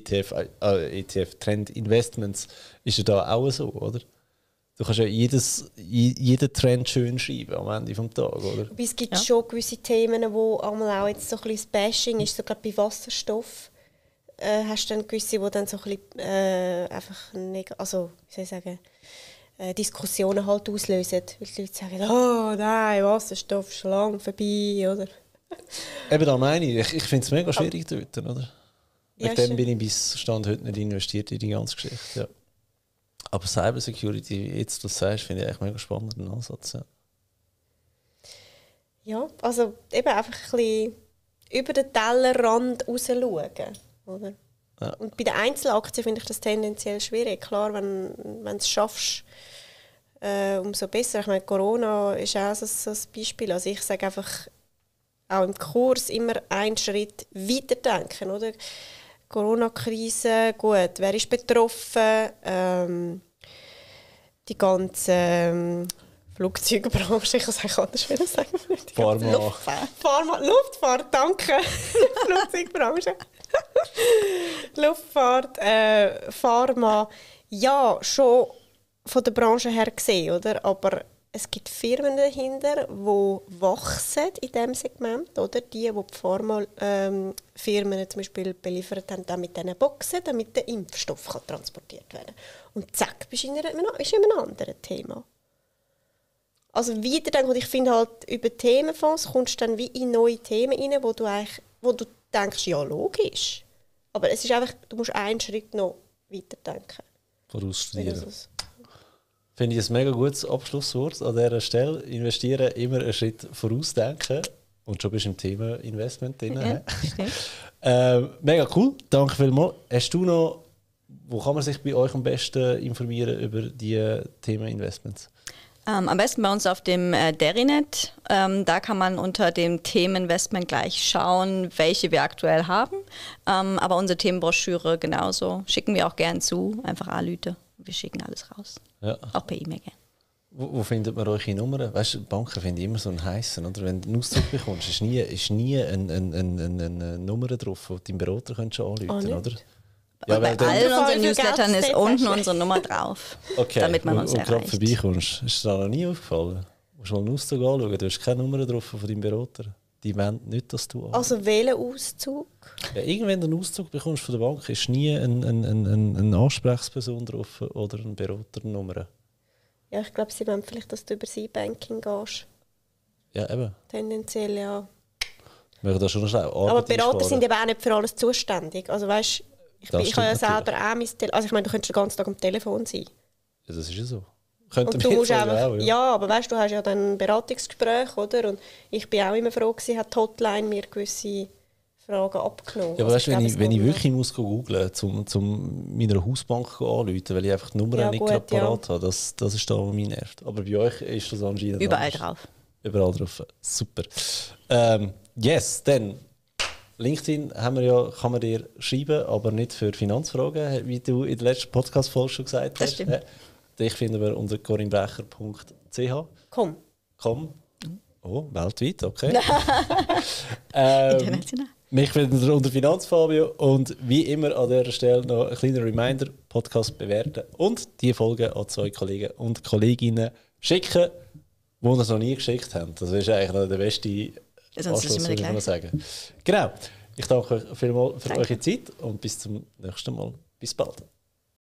ETF, Trend Investments ist ja da auch so, oder? Du kannst ja jeden Trend schön schreiben am Ende des Tages, oder?
Aber es gibt schon gewisse Themen, wo einmal auch jetzt so ein bisschen das Bashing ist, so gerade bei Wasserstoff. Hast du dann gewisse, die dann so ein bisschen einfach also, wie soll ich sagen, Diskussionen halt auslösen. Weil die Leute sagen, oh nein, Wasserstoff ist schon lange vorbei, oder?
Eben, da meine ich. Ich finde es mega schwierig dort, oder?
Ja,
Mit dem
schon.
bin ich bis Stand heute nicht investiert in die ganze Geschichte. Ja. Aber Cybersecurity, jetzt du das sagst, finde ich echt mega spannenden Ansatz. Ja.
Ja, also eben einfach ein bisschen über den Tellerrand raus schauen, oder?
Ja.
Und bei den Einzelaktien finde ich das tendenziell schwierig. Klar, wenn du es schaffst, umso besser. Ich meine, Corona ist auch so ein Beispiel. Also ich sage einfach, auch im Kurs immer einen Schritt weiterdenken, oder? Corona-Krise, gut, wer ist betroffen? Die ganze Flugzeugbranche, ich kann es eigentlich anders sagen.
Pharma.
Luftfahrt, danke. Flugzeugbranche. Luftfahrt, Pharma, ja, schon von der Branche her gesehen, oder? Aber es gibt Firmen dahinter, die wachsen in diesem Segment, oder? Die Pharmafirmen zum Beispiel beliefert haben, mit diesen Boxen, damit der Impfstoff transportiert werden kann. Und zack, bist du in einem anderen Thema. Also weiterdenken, und ich finde halt, über Themenfonds kommst du dann wie in neue Themen rein, wo du denkst, ja, logisch. Aber es ist einfach, du musst einen Schritt noch weiterdenken.
Vorausstudieren. Finde ich ein mega gutes Abschlusswort an dieser Stelle. Investieren, immer einen Schritt vorausdenken. Und schon bist du im Thema Investment drin.
Ja, stimmt.
Mega cool, danke vielmals. Hast du noch, wo kann man sich bei euch am besten informieren über die Themen Investments?
Am besten bei uns auf dem Derinet. Da kann man unter dem Themeninvestment gleich schauen, welche wir aktuell haben. Aber unsere Themenbroschüre genauso. Schicken wir auch gern zu. Einfach anrufen. Wir schicken alles raus. Ja. Auch per E-Mail gerne.
Wo findet man eure Nummern? Weißt du, Banken finden immer so einen heißen, oder? Wenn du einen Auszug bekommst, ist nie eine Nummer drauf, die deinem Berater anrufen kannst, oder?
Ja, bei allen unseren Newslettern ist unten unsere Nummer drauf,
okay.
Damit man uns erreicht.
Und gerade vorbeikommst, ist dir da noch nie aufgefallen? Du musst mal einen Auszug anschauen, du hast keine Nummer drauf von deinem Berater. Die wollen nicht, dass du
Also welchen Auszug?
Ja, irgendwann einen Auszug bekommst von der Bank, ist nie eine Ansprechperson drauf oder eine Beraternummer.
Ja, ich glaube, sie wollen vielleicht, dass du über C-Banking gehst.
Ja, eben.
Tendenziell, ja.
Wir da schon
aber Berater sind eben auch nicht für alles zuständig. Also weißt, ich habe ja selber auch mein Telefon. Also ich meine, du könntest den ganzen Tag am Telefon sein.
Ja, das ist ja so.
Und du musst einfach, ja, aber weißt, du hast ja dann ein Beratungsgespräch, oder? Und ich bin auch immer froh gewesen, hat die Hotline mir gewisse Fragen abgenommen.
Ja, aber weißt, wenn ich wirklich muss googlen muss, um meiner Hausbank anzurufen, weil ich einfach die Nummer nicht gerade parat habe, das ist da, was mich nervt. Aber bei euch ist das anscheinend
überall
anders.
Drauf.
Überall drauf. Super. Yes, dann LinkedIn kann man dir schreiben, aber nicht für Finanzfragen, wie du in der letzten Podcast-Folge schon gesagt hast.
Das stimmt.
Dich finden wir unter corinbrecher.ch.
Komm.
Oh, weltweit, okay.
International.
Mich findet ihr unter Finanzfabio und wie immer an dieser Stelle noch ein kleiner Reminder, Podcast bewerten und die Folge an 2 Kollegen und Kolleginnen schicken, die uns noch nie geschickt haben. Das ist eigentlich noch der beste Anschluss, würde ich mal sagen. Genau. Ich danke euch vielmals für eure Zeit und bis zum nächsten Mal. Bis bald.